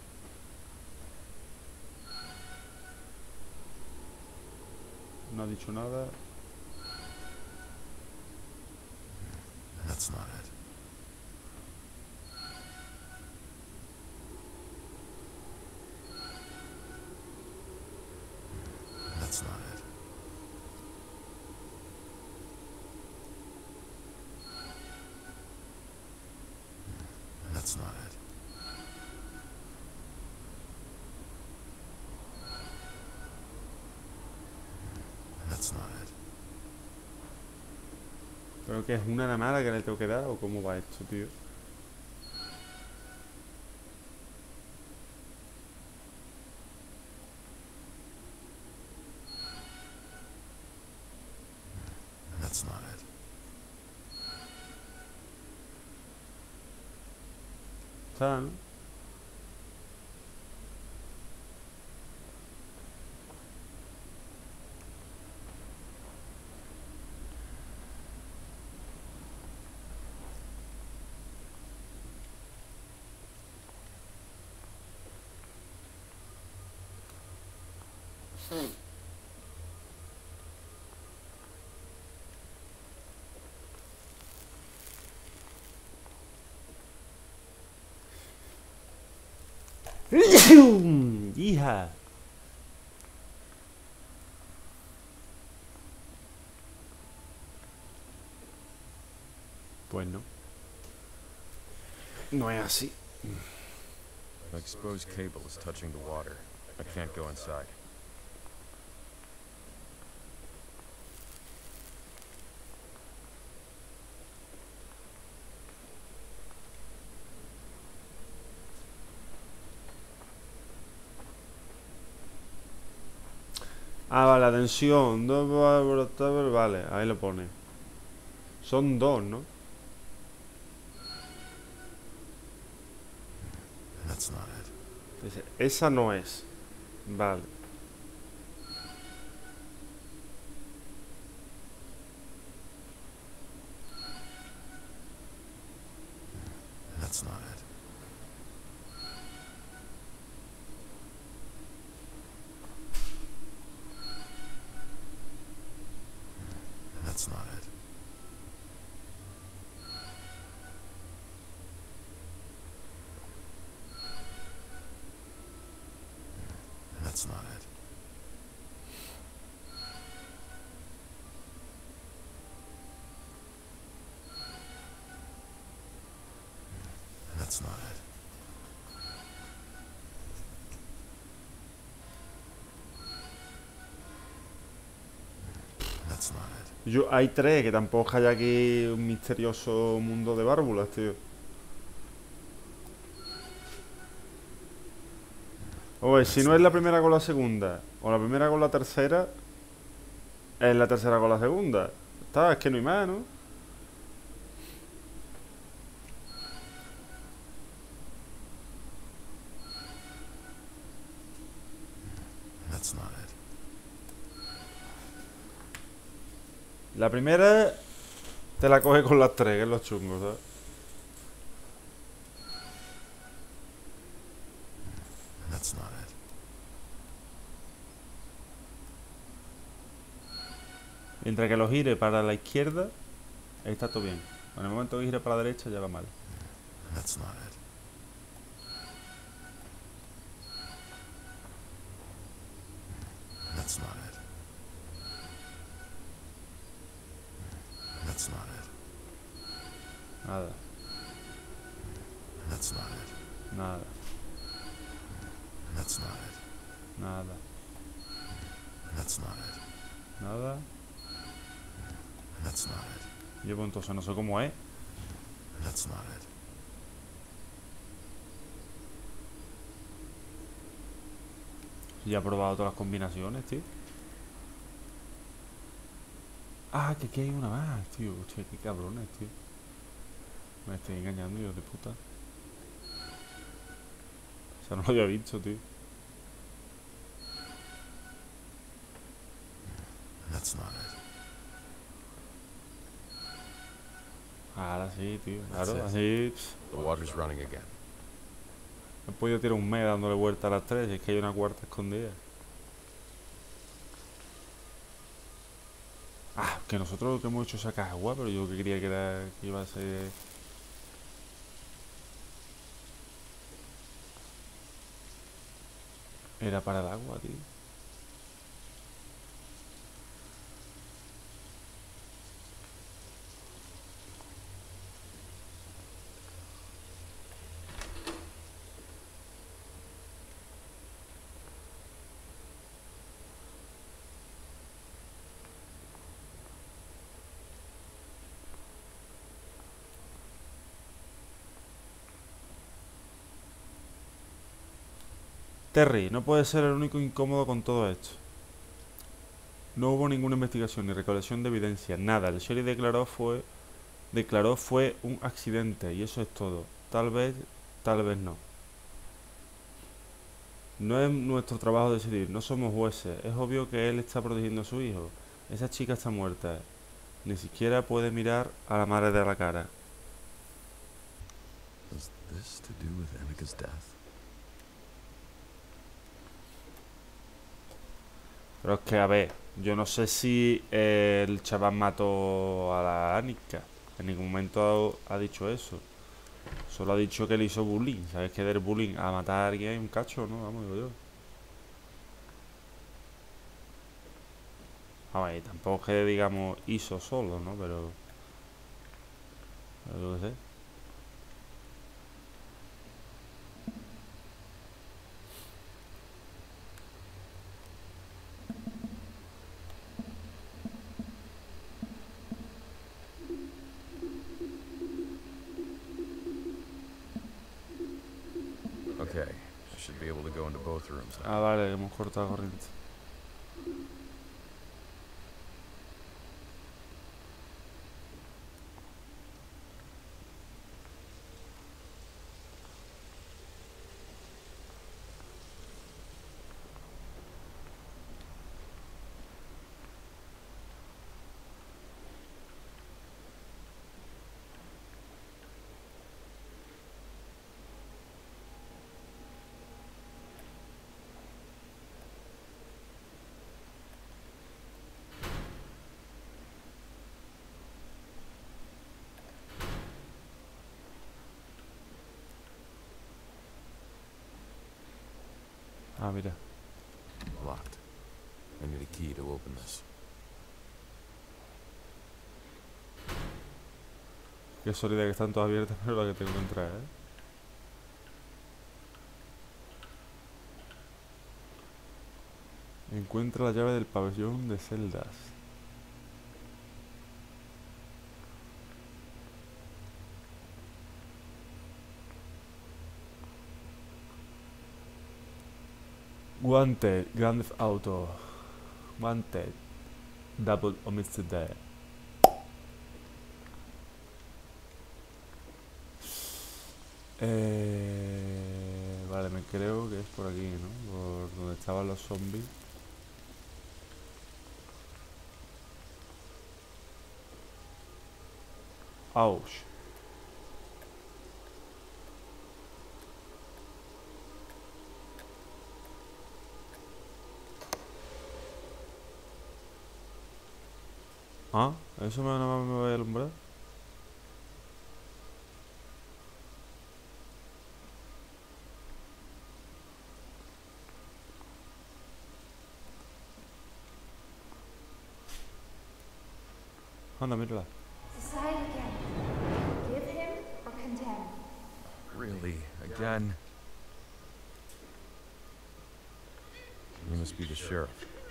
No ha dicho nada. That's not it. That's not it. That's not it. That's not it. ¿Pero que es una nada mala que le tengo que dar o cómo va esto, tío? That's not it. Está, ¿no? Hija. Pues no. No es así. The exposed cable is touching the water. I can't go inside. Ah, vale, la tensión. Vale, ahí lo pone. Son dos, ¿no? That's not it. Dice, esa no es. Vale. That's not it. That's not it. That's not it. That's not it. That's not it. Hay tres, que tampoco hay aquí un misterioso mundo de válvulas, tío. Oye, si no es la primera con la segunda, o la primera con la tercera, es la tercera con la segunda. Está, es que no hay más, ¿no? That's not it. La primera te la coge con las tres, que es lo chungo, ¿sabes? That's not it. Mientras que lo gire para la izquierda, ahí está todo bien. En el momento que gire para la derecha ya va mal. That's not it. That's not it. That's not it. Nada, That's not it. nada, That's not it. nada, That's not it. nada. That's not it. Yo pues entonces no sé cómo es. That's not it. Ya he probado todas las combinaciones, tío. Ah, que aquí hay una más, tío. Hostia, qué cabrones, tío. Me estoy engañando, yo de puta. O sea, no lo había visto, tío. That's not it. Ahora sí, tío. Claro, That's así. The water's running again. He podido tirar un mes dándole vuelta a las tres. Y es que hay una cuarta escondida. Ah, que nosotros lo que hemos hecho es sacar agua, pero yo que quería que era que iba a ser. Era para el agua, tío. Terry, no puede ser el único incómodo con todo esto. No hubo ninguna investigación ni recolección de evidencia, nada. El sheriff declaró fue un accidente y eso es todo. Tal vez no. No es nuestro trabajo decidir, no somos jueces. Es obvio que él está protegiendo a su hijo. Esa chica está muerta. Ni siquiera puede mirar a la madre de la cara. Has this to do with Annika's death? Pero es que, a ver, yo no sé si el chaval mató a la Annika. En ningún momento ha dicho eso. Solo ha dicho que le hizo bullying. ¿Sabes que del bullying a matar a alguien hay un cacho, no? Vamos, digo yo. A ver, tampoco es que digamos hizo solo, ¿no? Pero Yo qué sé. Okay, I should be able to go into both rooms now. Ah, vale, hemos cortado corriente. Ah, mira. Locked. I need a key to open this. Qué sólida que están todas abiertas, pero la que tengo que entrar, ¿eh? Encuentra la llave del pabellón de celdas. Wanted, Grand Theft Auto. Wanted, Double Homicide. Vale, me creo que es por aquí, ¿no? Por donde estaban los zombies. Ouch. Ah, eso nada más me va a alumbrar. Anda, mírala. Decide again. Give him or condemn. Really? Again? You must be the sheriff.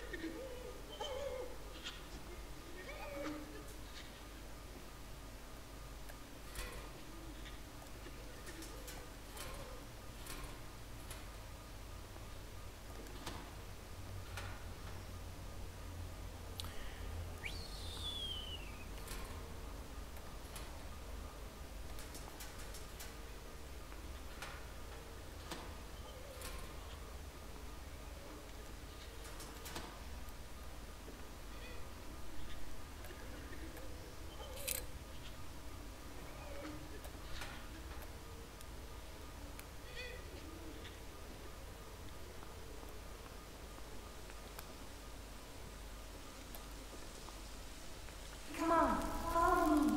Come on, follow me.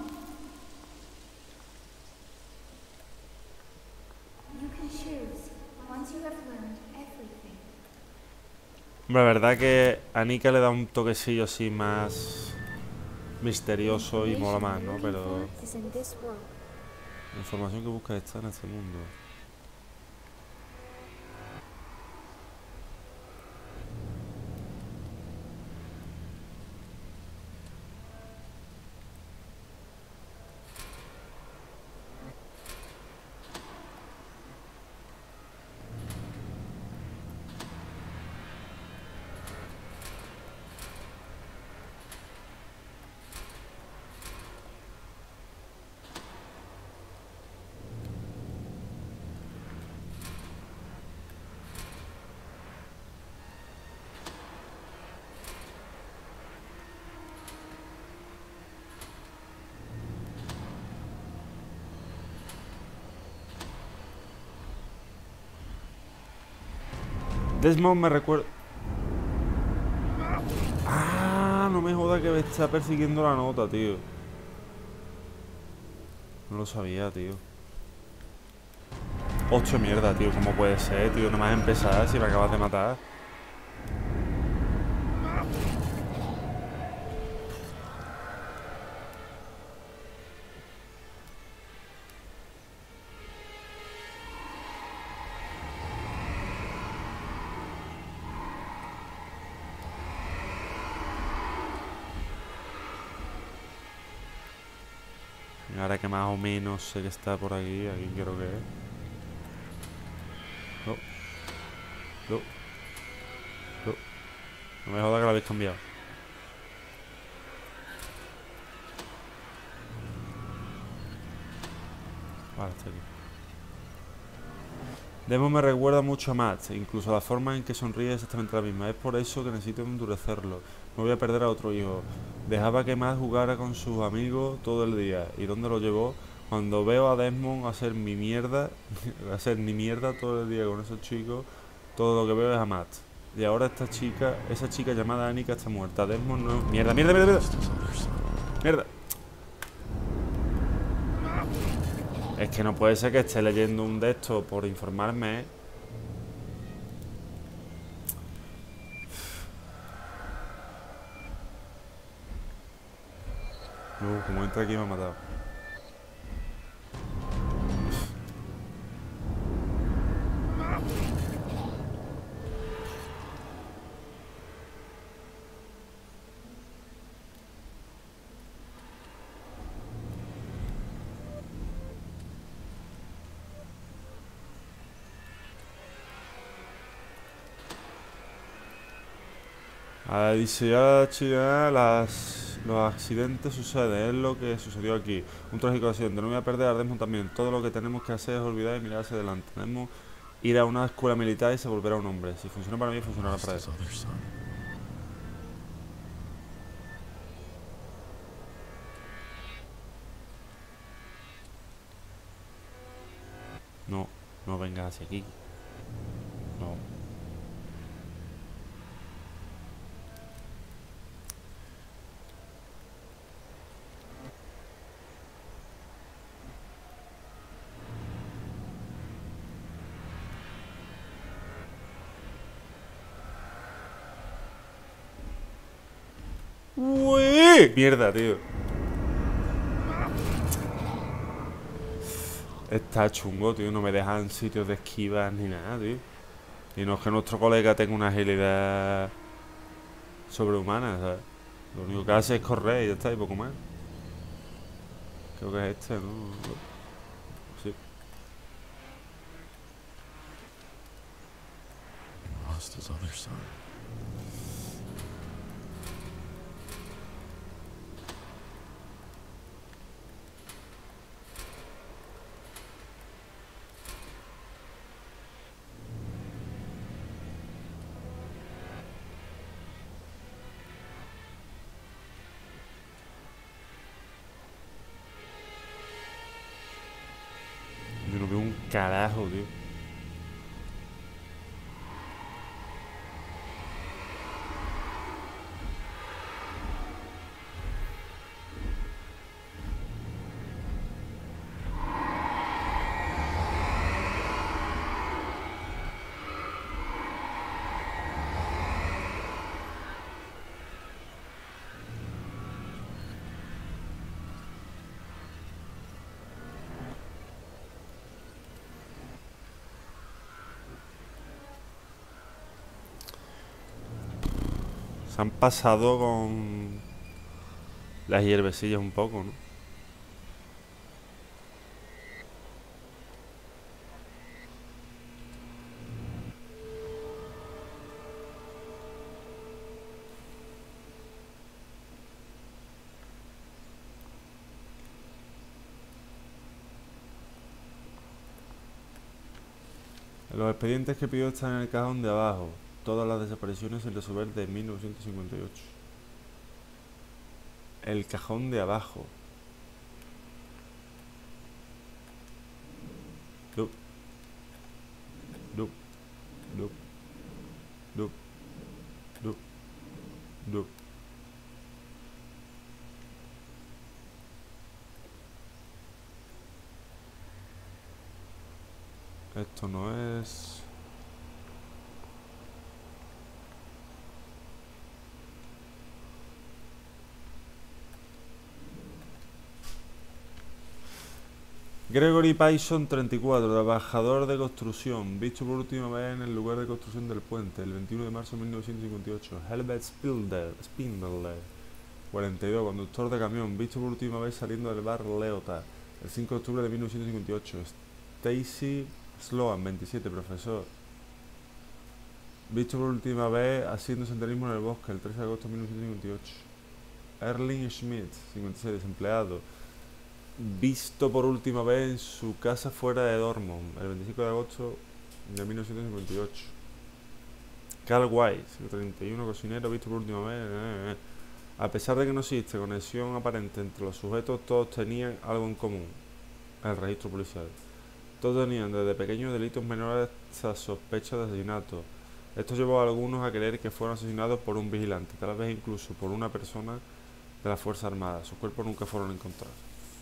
You can choose once you have learned everything. Hombre, la verdad que a Nika le da un toquecillo así más misterioso y mola más, ¿no? Pero Is in this world. la información que busca está en este mundo. Desmond me recuerda... Ah, no me joda que me está persiguiendo la nota, tío. No lo sabía, tío. 8 mierda, tío. ¿Cómo puede ser, tío? Nomás empezar si me acabas de matar. Ahora que más o menos sé que está por aquí, aquí creo que es. No. No. No. No me joda que la habéis cambiado. Vale, está aquí. Desmond me recuerda mucho a Matt, incluso la forma en que sonríe es exactamente la misma. Es por eso que necesito endurecerlo. No voy a perder a otro hijo. Dejaba que Matt jugara con sus amigos todo el día. ¿Y dónde lo llevó? Cuando veo a Desmond hacer mi mierda, hacer mi mierda todo el día con esos chicos, todo lo que veo es a Matt. Y ahora esa chica llamada Annika está muerta. Desmond no... ¡Mierda, mierda, mierda, mierda! ¡Mierda! Es que no puede ser que esté leyendo un de estos por informarme, ¿eh? No, como entra aquí me ha matado. Dice ya los accidentes suceden, es lo que sucedió aquí. Un trágico accidente, no voy a perder a Desmond también. Todo lo que tenemos que hacer es olvidar y mirar hacia adelante. Debemos ir a una escuela militar y se volverá un hombre. Si funciona para mí, funcionará para él. No, no vengas hacia aquí. No. ¡Uy! Mierda, tío. Está chungo, tío. No me dejan sitios de esquivas ni nada, tío. Y no es que nuestro colega tenga una agilidad sobrehumana, ¿sabes? Lo único que hace es correr y ya está, y poco más. Creo que es este, ¿no? Sí. Lost his other son. Yo no veo un carajo, tío. Se han pasado con las hierbecillas un poco, ¿no? Los expedientes que pidió están en el cajón de abajo. Todas las desapariciones sin resolver de 1958. El cajón de abajo. No. No. No. No. No. No. Esto no es... Gregory Payson 34, trabajador de construcción, visto por última vez en el lugar de construcción del puente, el 21 de marzo de 1958. Helbert Spindler. 42. Conductor de camión, visto por última vez saliendo del bar Leota, el 5 de octubre de 1958. Stacy Sloan, 27. Profesor, visto por última vez haciendo senderismo en el bosque, el 13 de agosto de 1958. Erling Schmidt, 56. Desempleado, visto por última vez en su casa fuera de Dortmund, el 25 de agosto de 1958. Carl Weiss, 31. Cocinero, visto por última vez. A pesar de que no existe conexión aparente entre los sujetos, todos tenían algo en común: el registro policial. Todos tenían desde pequeños delitos menores hasta sospechas de asesinato. Esto llevó a algunos a creer que fueron asesinados por un vigilante, tal vez incluso por una persona de la Fuerza Armada. Sus cuerpos nunca fueron encontrados.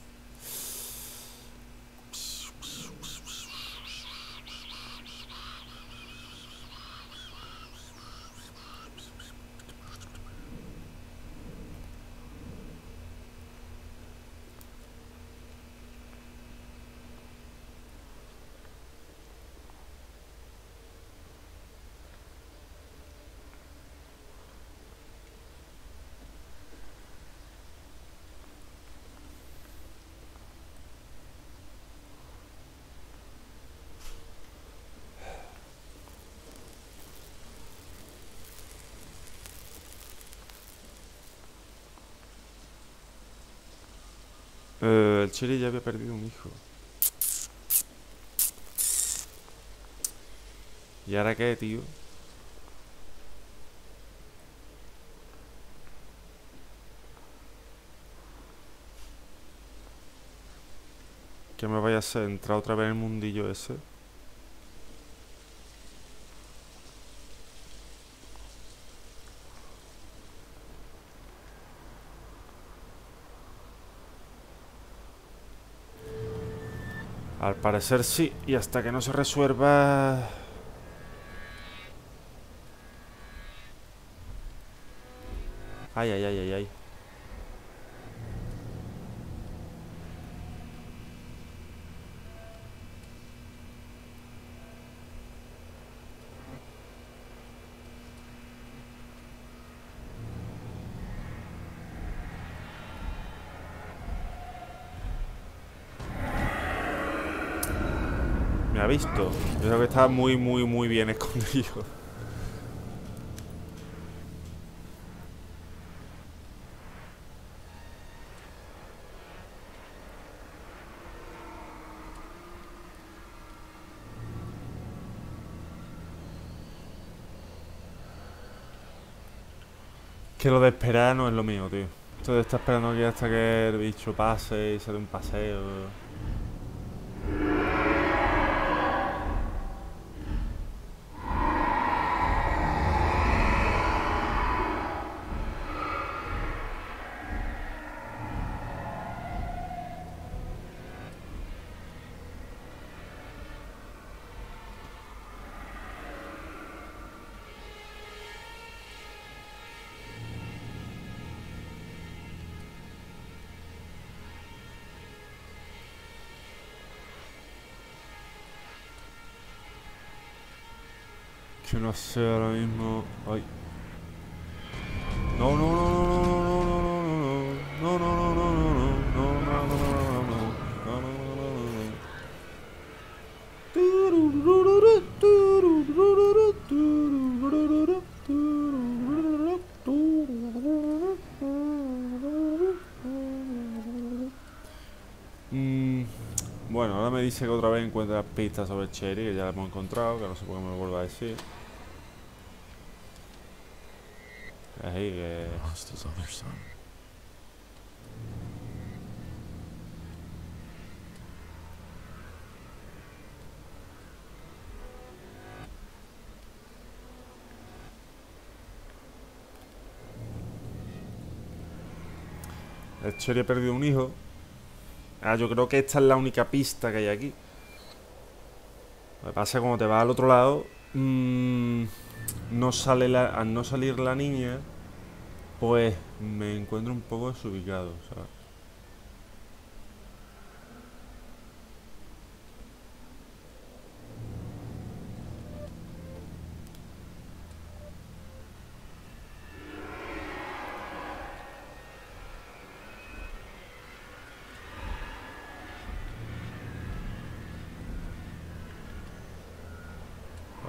El Chile ya había perdido un hijo. ¿Y ahora qué, tío? ¿Qué me vaya a hacer? ¿Entrar otra vez en el mundillo ese? Al parecer sí, y hasta que no se resuelva... Ay, ay, ay, ay, ay. Me ha visto. Yo creo que está muy, muy, muy bien escondido. Que lo de esperar no es lo mío, tío. Esto de estar esperando aquí hasta que el bicho pase y se dé un paseo. Que no sé ahora mismo. Ay. No, no, no, no, no, no, no, no, no, no, no, no, no, no, bueno, ahora me dice que otra vez encuentra pistas sobre Cherry, que ya la hemos encontrado, que no sé por qué me lo vuelvo a decir. Ahí que... Lost his other son. El Cherry ha perdido un hijo. Ah, yo creo que esta es la única pista que hay aquí. Lo que pasa es que cuando te vas al otro lado, no sale al no salir la niña, pues me encuentro un poco desubicado, ¿sabes?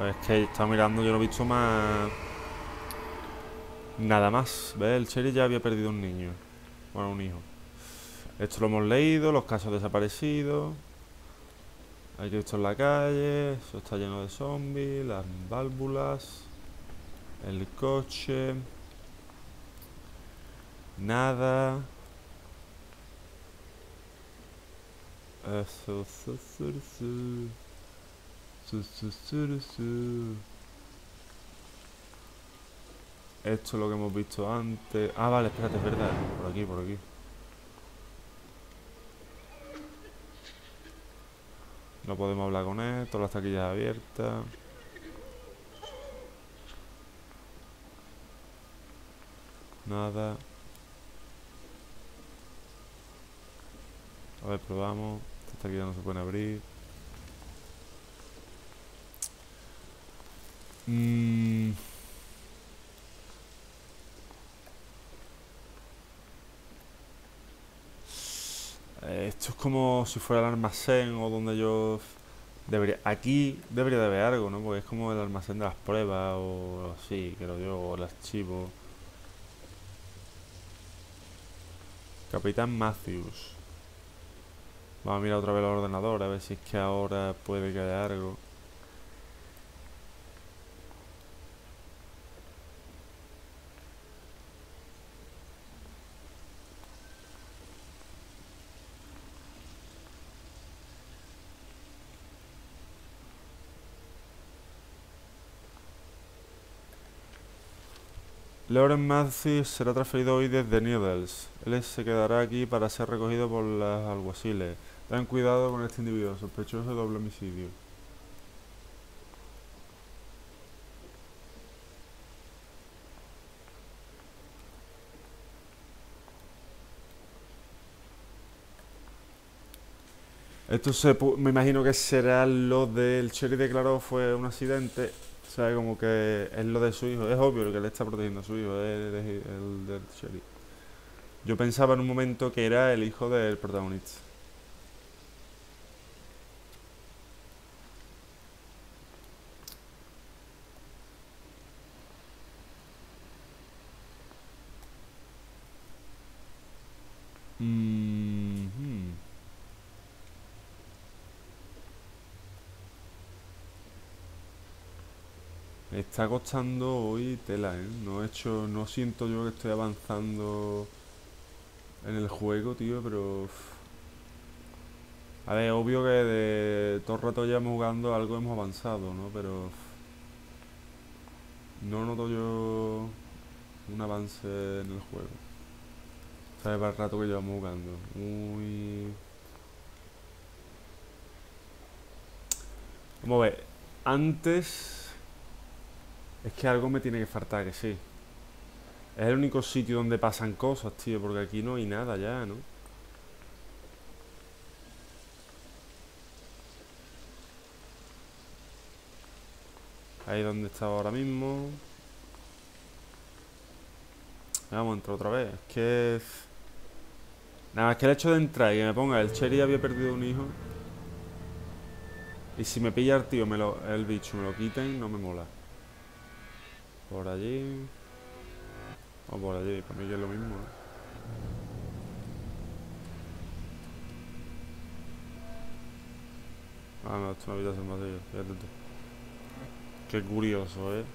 Pues es que he estado mirando, yo no he visto más. Nada más. ¿Ves? El sheriff ya había perdido un niño. Bueno, un hijo. Esto lo hemos leído, los casos desaparecidos. Hay que esto en la calle. Eso está lleno de zombies. Las válvulas. El coche. Nada. Eso. Esto es lo que hemos visto antes. Ah, vale, espérate, es verdad. Por aquí, por aquí. No podemos hablar con él. Todas las taquillas abiertas. Nada. A ver, probamos. Estas taquillas no se pueden abrir. Esto es como si fuera el almacén o donde yo debería... Aquí debería de haber algo, ¿no? Porque es como el almacén de las pruebas o así, creo yo, o el archivo. Capitán Matthews. Vamos a mirar otra vez el ordenador a ver si es que ahora puede que haya algo. Lawrence Matthews será transferido hoy desde Needles. Él se quedará aquí para ser recogido por los alguaciles. Ten cuidado con este individuo, sospechoso de doble homicidio. Esto me imagino que será lo del sheriff declaró fue un accidente. O sea, como que es lo de su hijo. Es obvio que él está protegiendo a su hijo, es el del sheriff. Yo pensaba en un momento que era el hijo del protagonista. Me está costando hoy tela, ¿eh? No siento yo que estoy avanzando en el juego, tío, pero... A ver, obvio que de todo el rato llevamos jugando algo hemos avanzado, ¿no? Pero... No noto yo un avance en el juego. ¿Sabes? Para el rato que llevamos jugando. Vamos a ver. Antes... Es que algo me tiene que faltar, que sí. Es el único sitio donde pasan cosas, tío, porque aquí no hay nada ya, ¿no? Ahí donde estaba ahora mismo. Vamos a entrar otra vez. Es que... Nada más que el hecho de entrar y que me ponga el sheriff había perdido un hijo. Y si me pilla el tío, el bicho, me lo quiten, no me mola. Por allí. O por allí, para mí que es lo mismo, ¿eh? Ah, no, esto es una habitación vacía, fíjate tú. Qué curioso, ¿eh?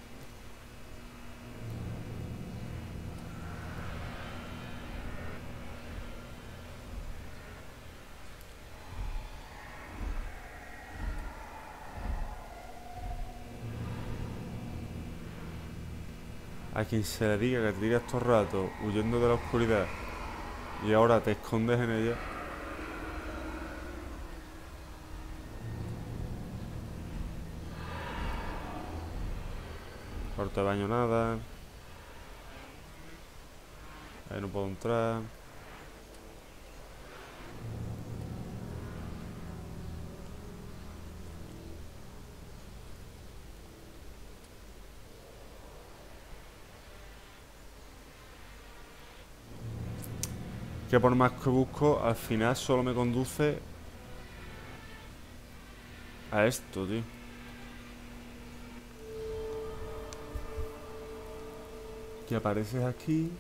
A quien se le diga que te tiras todo el rato huyendo de la oscuridad y ahora te escondes en ella. Cuarto de baño nada. Ahí no puedo entrar. Que por más que busco, al final solo me conduce a esto, tío. Que apareces aquí.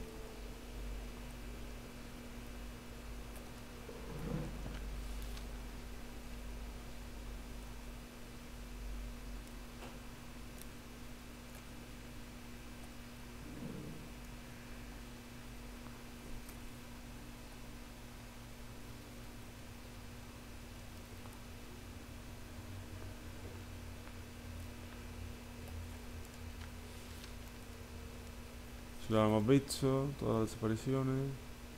Si lo hemos visto, todas las desapariciones.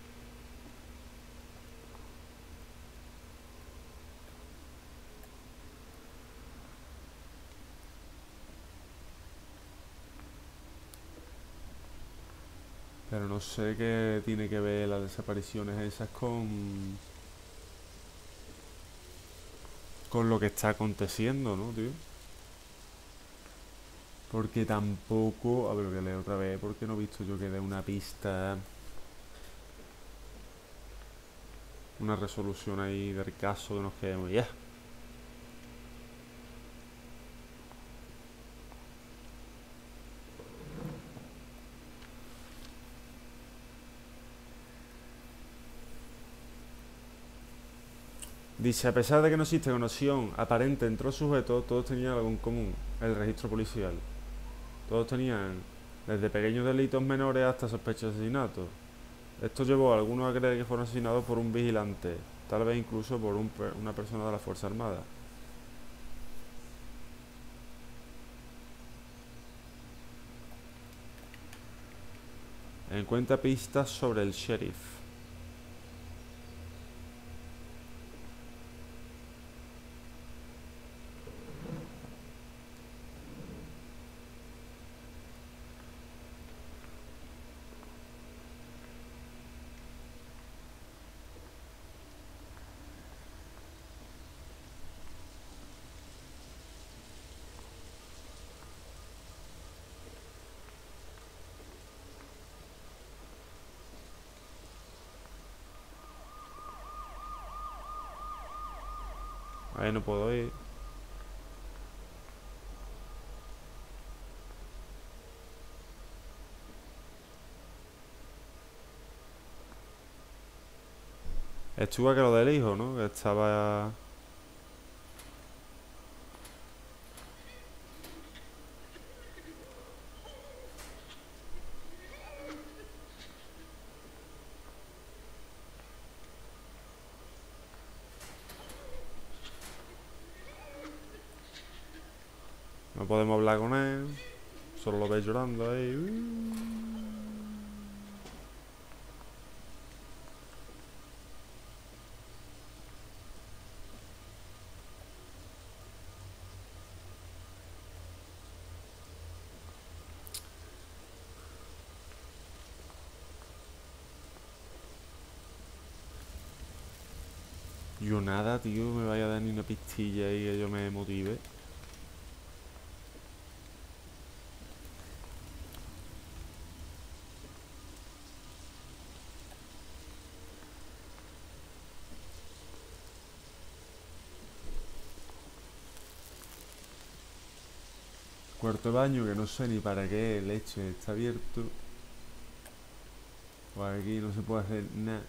Pero no sé qué tiene que ver las desapariciones esas con lo que está aconteciendo, ¿no, tío? Porque tampoco... A ver, voy a leer otra vez, porque no he visto yo que dé una pista... Una resolución ahí del caso que nos quedemos ya. Dice, a pesar de que no existe conexión aparente entre los sujetos, todos tenían algo en común, el registro policial. Todos tenían desde pequeños delitos menores hasta sospechas de asesinato. Esto llevó a algunos a creer que fueron asesinados por un vigilante, tal vez incluso por una persona de la Fuerza Armada. Encuentra pistas sobre el sheriff. Ahí no puedo ir. Estuvo que lo del hijo, ¿no? Que estaba... No podemos hablar con él. Solo lo ves llorando ahí. Yo nada, tío, me vaya a dar ni una pistilla y que yo me motive. Cuarto de baño, que no sé ni para qué leche está abierto. Pues aquí no se puede hacer nada.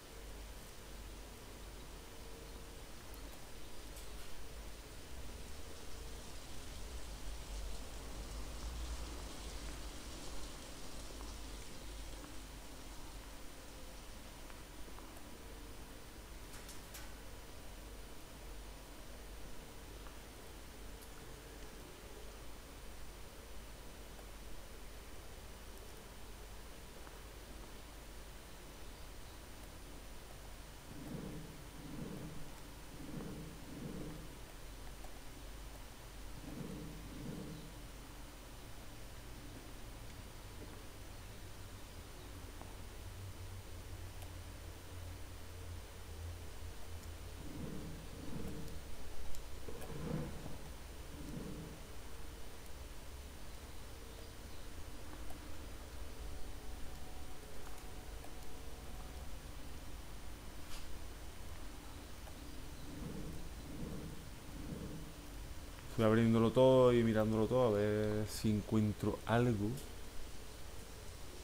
Estoy abriéndolo todo y mirándolo todo a ver si encuentro algo.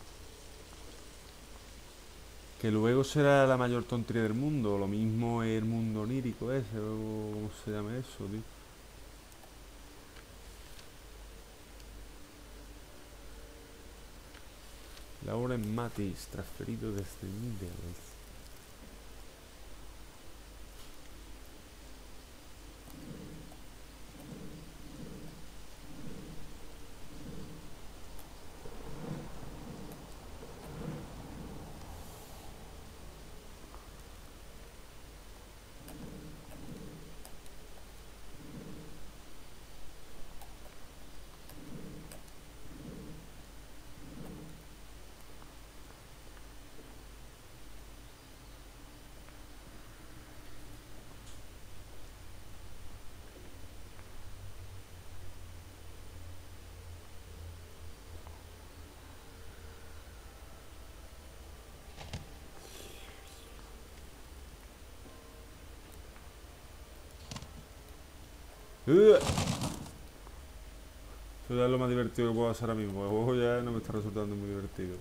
Que luego será la mayor tontería del mundo. Lo mismo el mundo onírico ese, o cómo se llama eso, tío. Lauren Matis, transferido desde Needles. Esto ya es lo más divertido que puedo hacer ahora mismo. El juego ya no me está resultando muy divertido.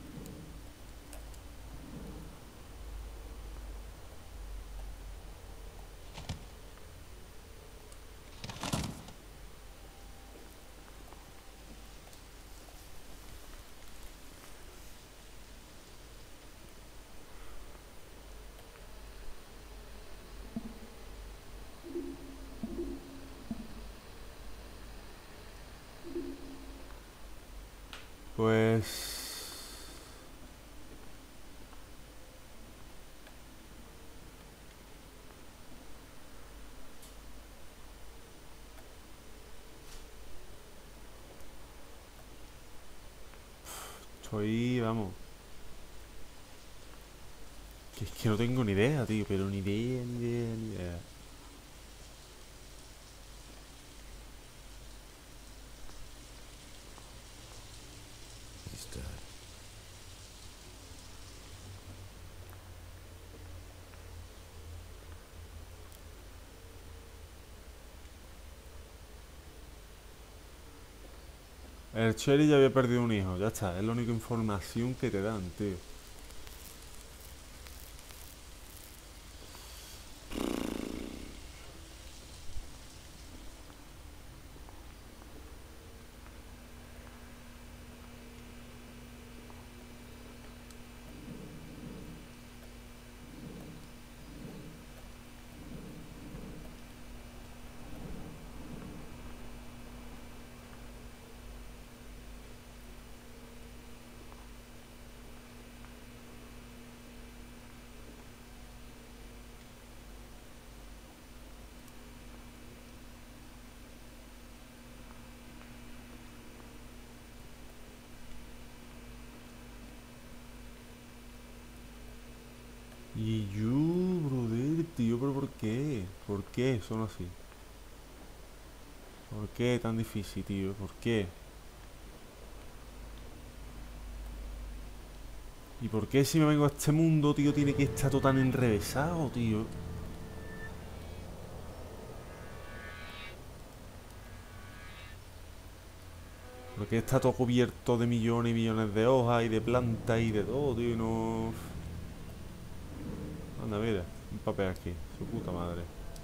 Pues... Estoy, vamos. Que es que no tengo ni idea, tío, pero ni idea, ni idea, ni idea. He's dead. El Cherry ya había perdido un hijo, ya está, es la única información que te dan, tío. Y yo, brother, tío, pero ¿por qué? ¿Por qué son así? ¿Por qué tan difícil, tío? ¿Por qué? ¿Y por qué si me vengo a este mundo, tío, tiene que estar todo tan enrevesado, tío? ¿Por qué está todo cubierto de millones y millones de hojas y de plantas y de todo, tío? Y no... Anda, mira, un papel aquí, su puta madre.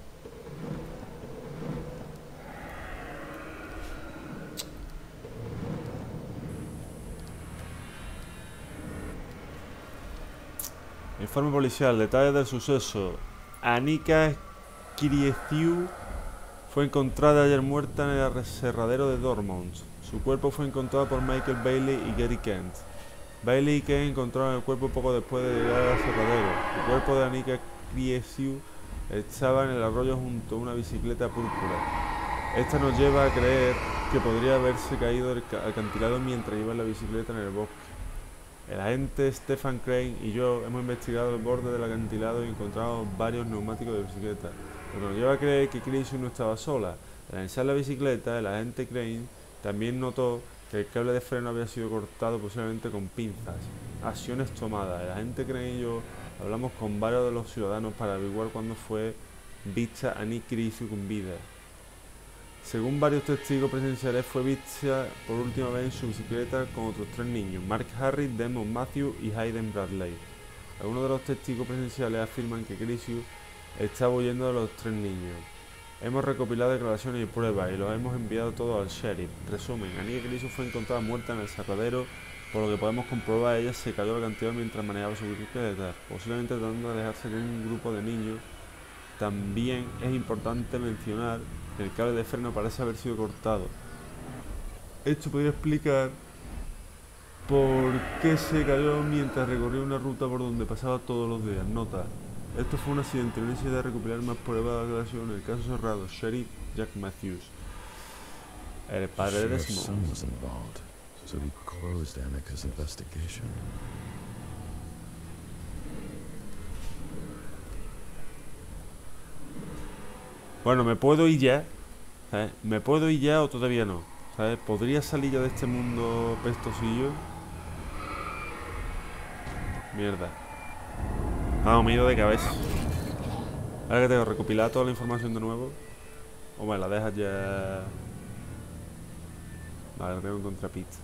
Informe policial, detalles del suceso. Anika Kirieciu fue encontrada ayer muerta en el aserradero de Dortmund. Su cuerpo fue encontrado por Michael Bailey y Gary Kent. Bailey y Kent encontraron el cuerpo poco después de llegar al aserradero. El cuerpo de Anika Kirieciu estaba en el arroyo junto a una bicicleta púrpura. Esta nos lleva a creer que podría haberse caído del acantilado mientras iba en la bicicleta en el bosque. El agente Stefan Crane y yo hemos investigado el borde del acantilado y encontramos varios neumáticos de bicicleta, lo que nos lleva a creer que Chris no estaba sola. Al lanzar la bicicleta, el agente Crane también notó que el cable de freno había sido cortado posiblemente con pinzas. Acciones tomadas. El agente Crane y yo hablamos con varios de los ciudadanos para averiguar cuándo fue vista a Nick Chris con vida. Según varios testigos presenciales, fue vista por última vez en su bicicleta con otros 3 niños, Mark Harris, Desmond Matthews y Hayden Bradley. Algunos de los testigos presenciales afirman que Crisius estaba huyendo de los 3 niños. Hemos recopilado declaraciones y pruebas y los hemos enviado todos al sheriff. Resumen, Annika Crisius fue encontrada muerta en el aserradero. Por lo que podemos comprobar, ella se cayó al acantilado mientras manejaba su bicicleta, posiblemente tratando de dejarse de un grupo de niños. También es importante mencionar que el cable de freno parece haber sido cortado. Esto podría explicar por qué se cayó mientras recorría una ruta por donde pasaba todos los días. Nota: esto fue un accidente, no necesita recopilar más pruebas de aclaración. El caso cerrado. Sheriff Jack Matthews. El padre de Sheriff's son Desmond. was involved, so he closed Annika's investigation. Bueno, ¿me puedo ir ya? ¿Sabes? ¿Me puedo ir ya o todavía no? ¿Sabes? ¿Podría salir ya de este mundo pestosillo? Mierda. Ah, me he ido de cabeza. Ahora que tengo que recopilar toda la información de nuevo. O me la dejas ya. Vale, tengo que encontrar pizza.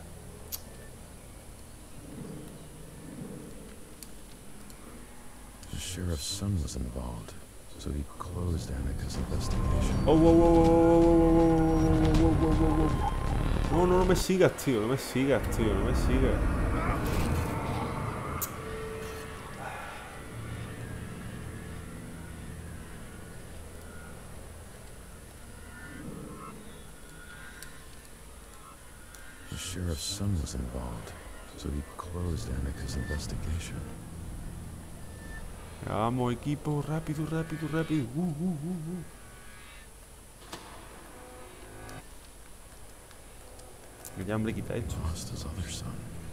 The sheriff's son was involved, so he closed Annika's investigation. Oh, wow, wow, wow, wow, wow, wow, wow, wow, wow, wow. No, no, no me sigas, tío. No me sigas, tío. No me sigas. The sheriff's son was involved, so he closed Annika's investigation. Vamos, equipo. Rápido, rápido, rápido. Ya, hombre, quita esto. Lost his other son.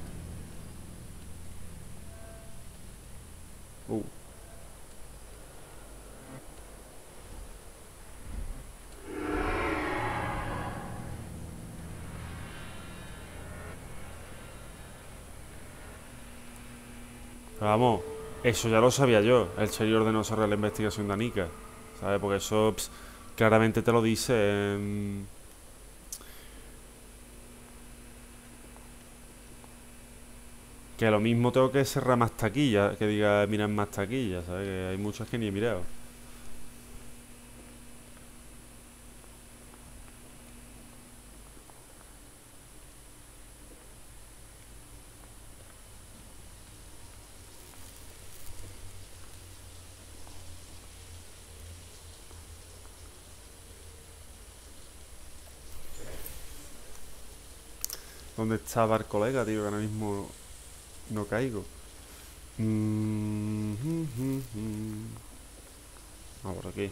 Vamos, eso ya lo sabía yo. El sheriff ordenó cerrar la investigación de Annika, ¿sabes? Porque eso claramente te lo dice en... Que lo mismo tengo que cerrar más taquillas, que diga mirar más taquillas, ¿sabes? Que hay muchas que ni he mirado. ¿Dónde estaba el colega, tío? Que ahora mismo no caigo. Ah, por aquí.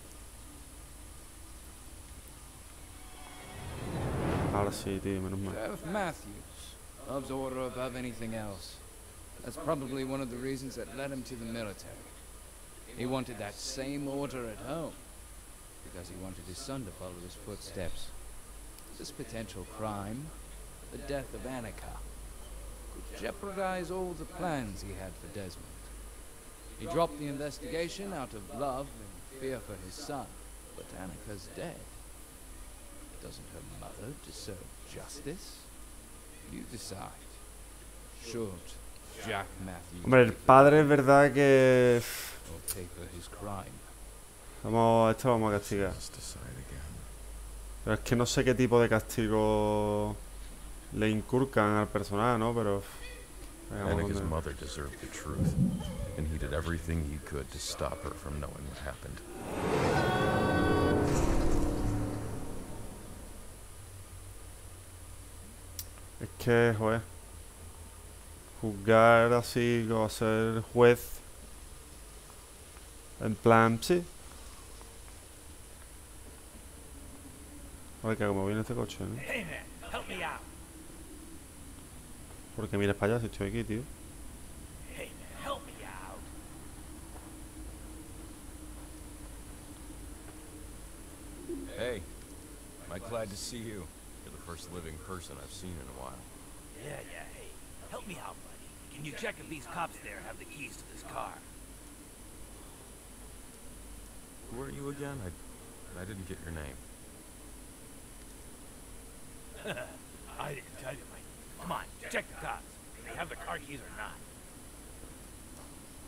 Ahora sí, tío, menos mal. Sheriff Matthews loves order above anything else. That's probably one of the reasons that led him to the military. He wanted that same order at home because he wanted his son to follow his footsteps. This potential crime, the death of Annika, could jeopardize all the plans he had for Desmond. He dropped the investigation out of love and fear for his son, but Annika's dead. Doesn't her mother deserve justice? You decide. Should Jack Matthews Hombre, el padre es verdad que... or pay for his crime? Vamos, esto lo vamos a castigar. Must decide again. Pero es que no sé qué tipo de castigo le inculcan al personaje, ¿no? Pero... venga, vamos Annika's con- mother deserved the truth, and he did everything he could to stop her from knowing what happened. Es que, joder, juzgar así, como ser juez, en plan, sí. A ver, que como viene este coche, ¿no? Hey man, help me out. Porque mires para allá si estoy aquí, tío. Hey man, help me out. Hey, I'm glad to see you. You're the first living person I've seen in a while. Yeah, hey. Help me out, buddy. Can you check if these cops there have the keys to this car? Who are you again? I didn't get your name. I didn't tell you, Mike. Come on, check the cops. Do they have the car keys or not?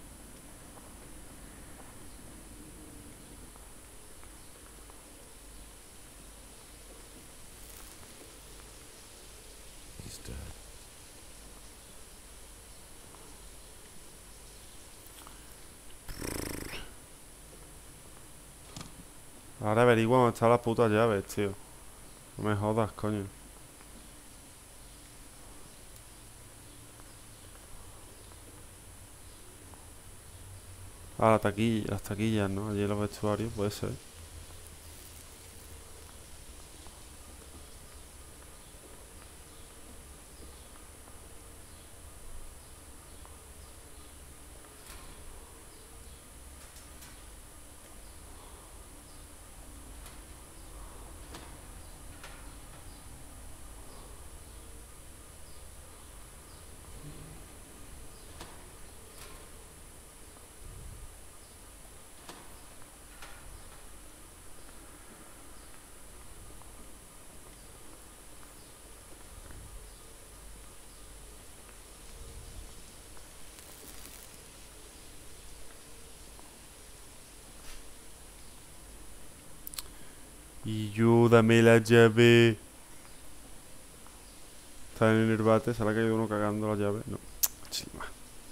Ahora averigua dónde están las putas llaves, tío. No me jodas, coño. Ah, la taquilla, las taquillas, ¿no? Allí en los vestuarios, puede ser. Y yo, dame la llave. Está en el bate, se le ha caído uno cagando la llave. No, chilma.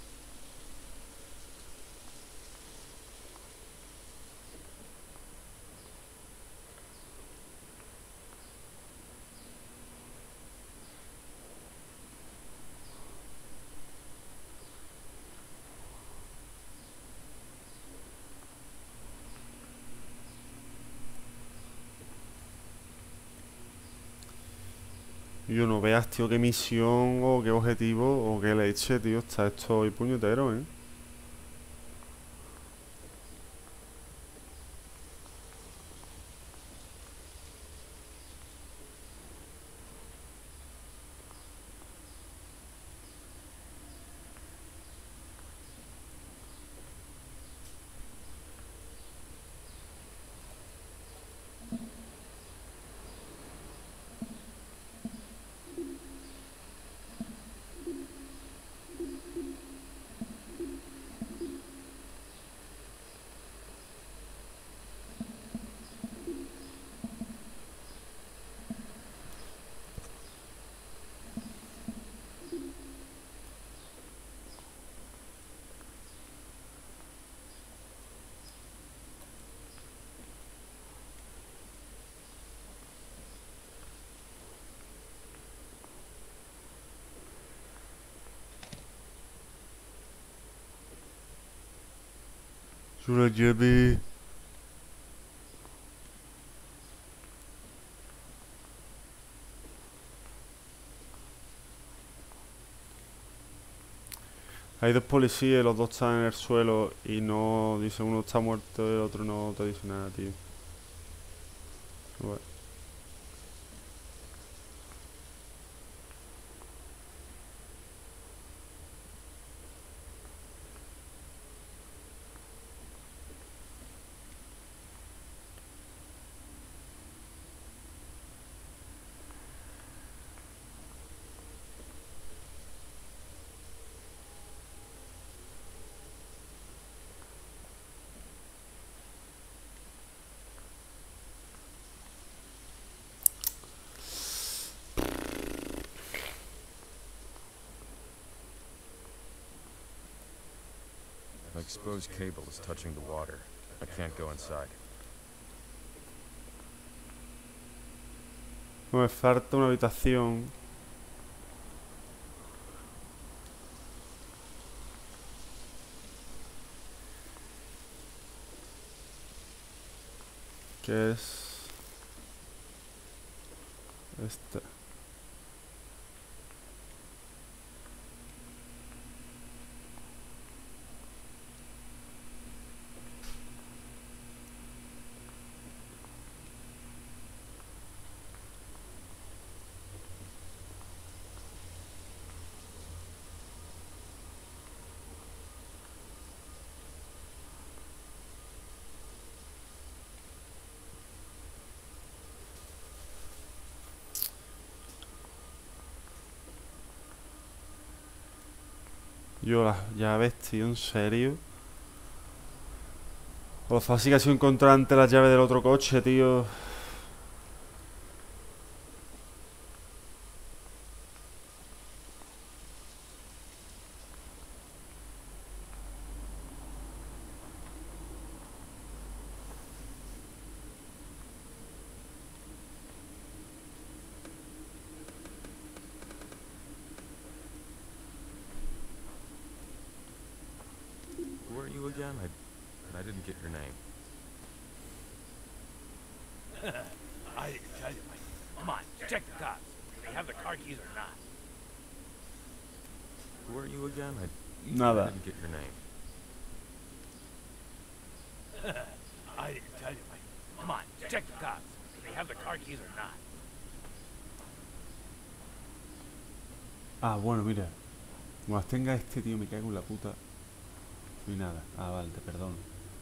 Yo no veas, tío, qué misión o qué objetivo o qué leche, tío. Está esto hoy puñetero, ¿eh? Es una llave. Hay dos policías, los dos están en el suelo y no dice uno está muerto y el otro no te dice nada, tío. Bueno. An exposed cable is touching the water. I can't go inside. Me falta una habitación. Que es esta. Yo las llaves, tío, en serio. Lo fácil que ha sido encontrar antes las llaves del otro coche, tío. again? I didn't get your name. I didn't tell you, Mike. Come on, check the cops. Do they have the car keys or not? Who are you again? I Nada. didn't get your name. I didn't tell you, Mike. Come on, check the cops. Do they have the car keys or not? Ah, bueno, mira. Como las tenga este tío, me cago en la puta. No hay nada. Ah, vale, te perdono.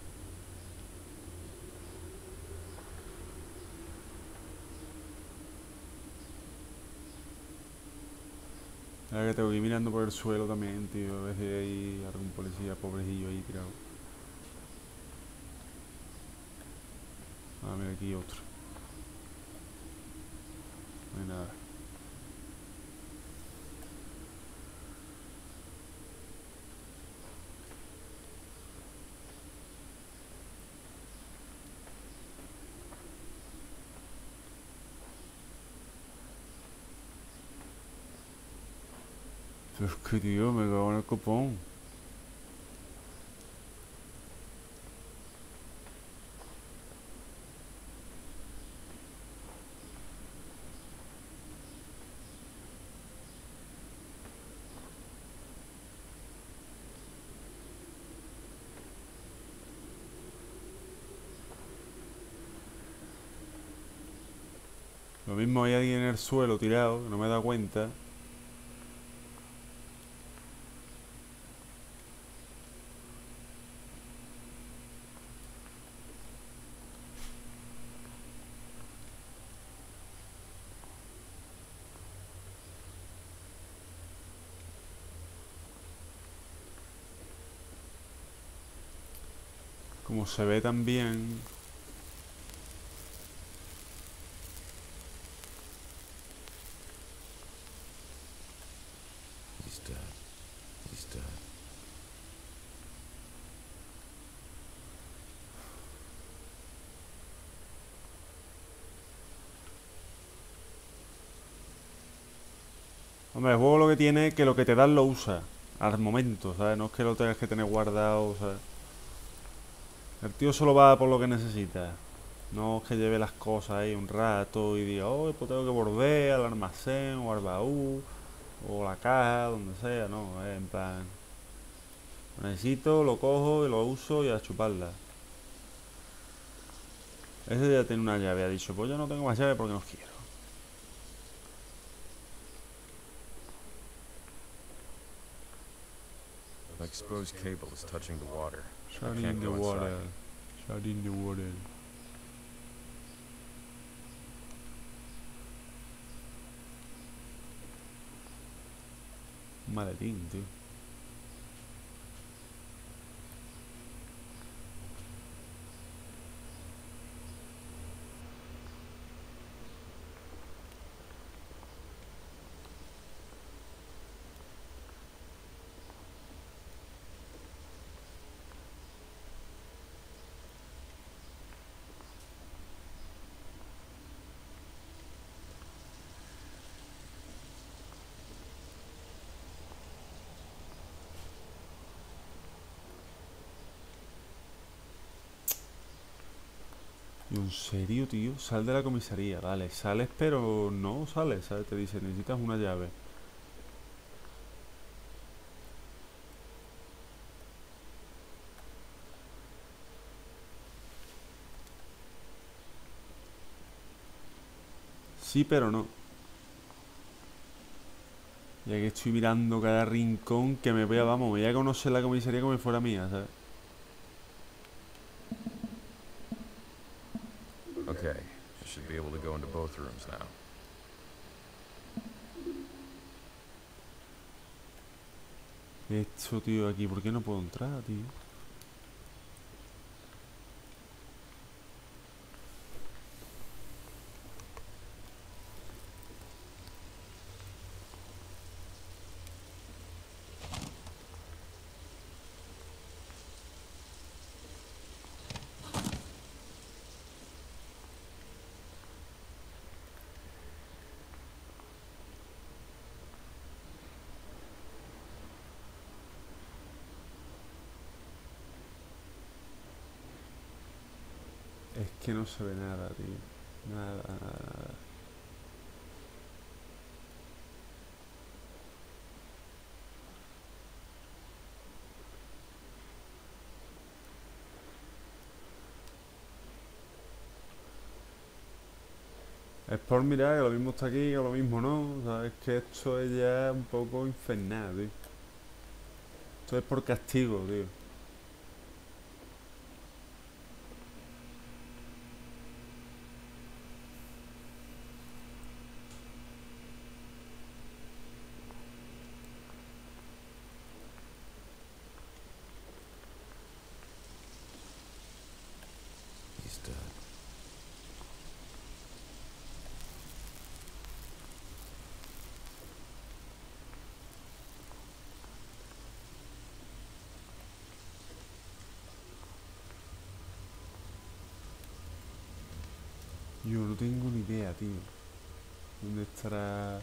Ahora que tengo que ir mirando por el suelo también, tío. A veces hay algún policía pobrecillo ahí tirado. Ah, mira, aquí otro. No hay nada. Pero es que, tío, me cago en el copón. Lo mismo hay alguien en el suelo tirado, que no me he dado cuenta. Como se ve tan bien. He's dead. He's dead. Hombre, el juego lo que tiene es que lo que te dan lo usa al momento, ¿sabes? No es que lo tengas que tener guardado, ¿sabes? El tío solo va por lo que necesita. No es que lleve las cosas ahí un rato y diga, oh, pues tengo que volver al almacén o al baúl o la caja, donde sea, no, en plan, lo necesito, lo cojo y lo uso y a chuparla. Ese ya tiene una llave, ha dicho, pues yo no tengo más llave porque no quiero. The exposed cable is touching the water. Shut I in can't the go water. inside. Shut in the water. Un maletín, tío. Y en serio, tío, sal de la comisaría, vale, sales pero no sales, ¿sabes? Te dice, necesitas una llave. Sí, pero no. Ya que estoy mirando cada rincón que me vea, vamos, me voy a conocer la comisaría como si fuera mía, ¿sabes? Okay, I should be able to go into both rooms now. Esto, tío, aquí, ¿por qué no puedo entrar, tío? Es que no se ve nada, tío. Nada, nada, nada. Es por mirar que lo mismo está aquí, que lo mismo no. Sabes que esto es ya un poco infernal, tío. Esto es por castigo, tío. He's dead. Yo no tengo ni idea, tío. ¿Dónde estará?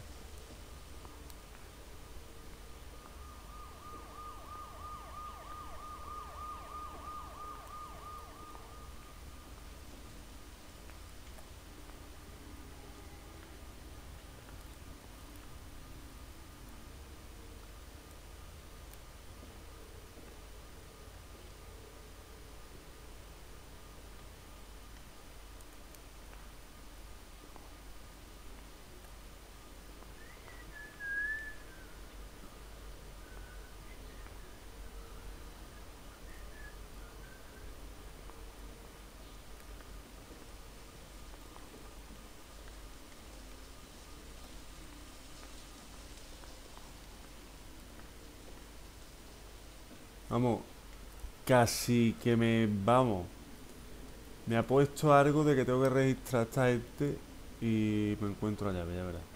Vamos, casi que me... Vamos. Me ha puesto algo de que tengo que registrar a esta gente y me encuentro la llave, ya verás.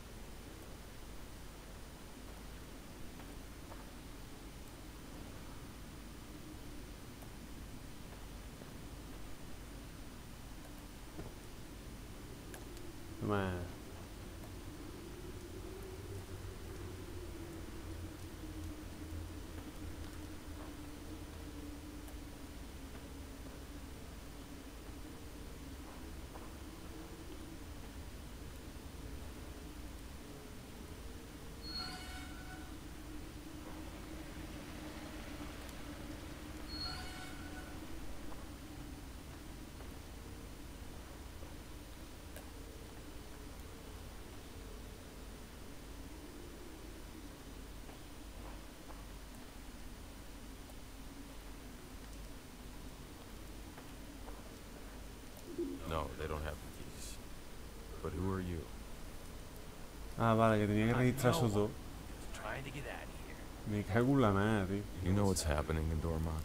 Toma. No, they don't have the keys. But who are you? Ah, vale, que tenía que registrar esos dos. Just trying to get out of here. Me cago en la madre, tío. You know what's happening in Dormont?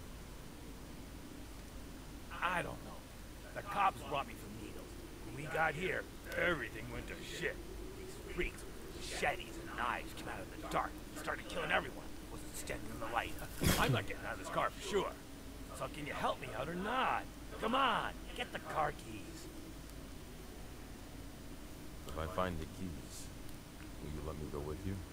I don't know. The cops brought me from Needles. When we got here, everything went to shit. These freaks with machetes and knives came out of the dark and started killing everyone. Wasn't standing in the light. I'm not getting out of this car for sure. So can you help me out or not? Come on, get the car keys. If I find the keys, will you let me go with you?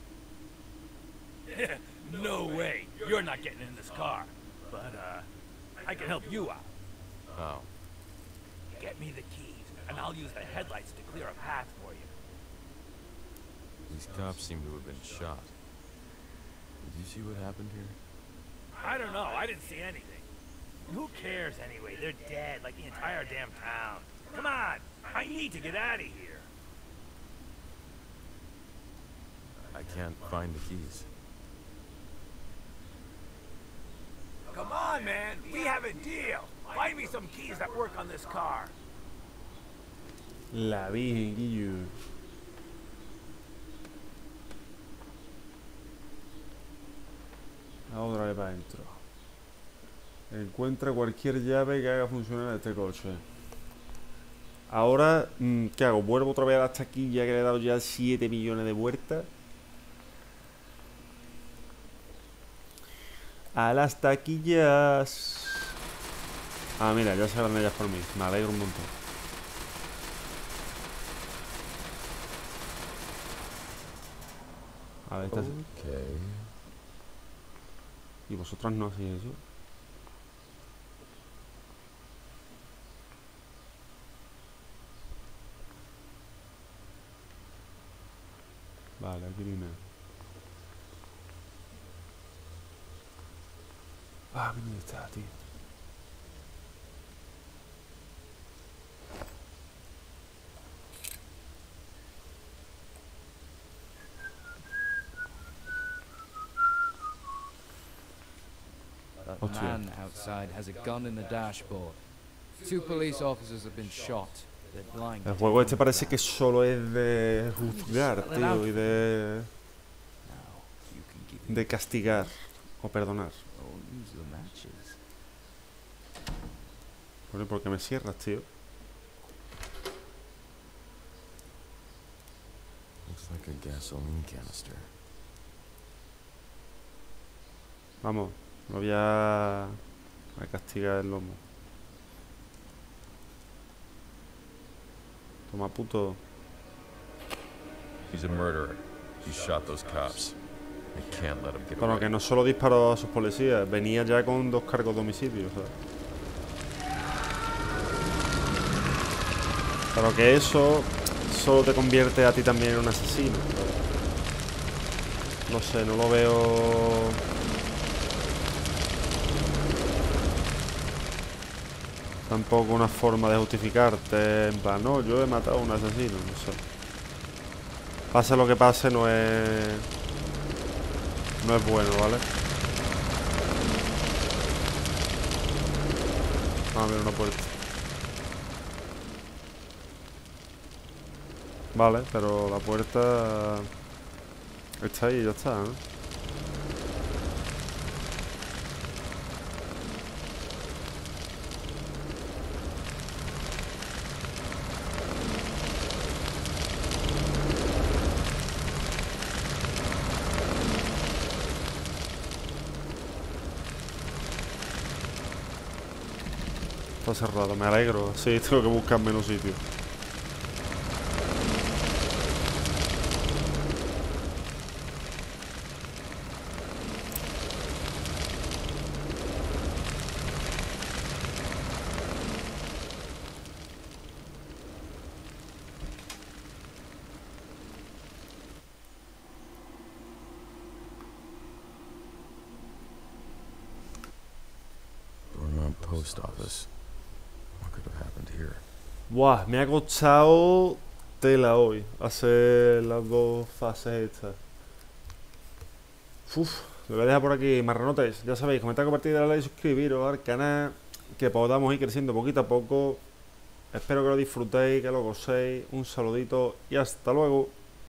No way. You're not getting in this car. But, I can help you out. How? Get me the keys, and I'll use the headlights to clear a path for you. These cops seem to have been shot. Did you see what happened here? I don't know. I didn't see anything. Who cares anyway? They're dead, like the entire damn town. Come on! I need to get out of here. I can't find the keys. Come on, man. We have a deal. Find me some keys that work on this car. La Virgen, Guillo. Otra vez para adentro. Encuentra cualquier llave que haga funcionar este coche. Ahora, ¿qué hago? ¿Vuelvo otra vez a la taquilla que le he dado ya 7 millones de vueltas? A las taquillas. Ah, mira, ya se van ellas por mí. Me alegro un montón. A ver, estas... Okay. ¿Y vosotras no hacéis eso? Vale, aquí no hay nada. Ah, aquí no está, tío. That Hostia. man outside has a gun in the dashboard. 2 police officers have been shot. They're blind. El juego este parece que solo es de juzgar, tío, y Now, you can give de castigar o perdonar. Oh, use the matches. Bueno, ¿por qué me cierras, tío? Looks like a gasoline canister. Vamos, me voy a castigar el lomo. Toma, puto. He's a murderer. He shot those cops. I can't let him get Bueno, away. que no solo disparó a sus policías, venía ya con 2 cargos de homicidio, ¿sabes? Pero que eso solo te convierte a ti también en un asesino, ¿sabes? No sé, no lo veo... Tampoco una forma de justificarte, en plan, no, yo he matado a un asesino, no sé. Pase lo que pase, no es bueno, ¿vale? Vamos a ver una puerta. Vale, pero la puerta está ahí, ya está, ¿no? Está cerrado, me alegro. Sí, tengo que buscar menos sitio. Dormont post office. What could have happened here? Buah, me ha costado tela hoy hacer las 2 fases estas. Uf, lo voy a dejar por aquí, marranotes. Ya sabéis, comentar, compartir, darle like, suscribiros al canal, que podamos ir creciendo poquito a poco. Espero que lo disfrutéis, que lo gocéis. Un saludito y hasta luego.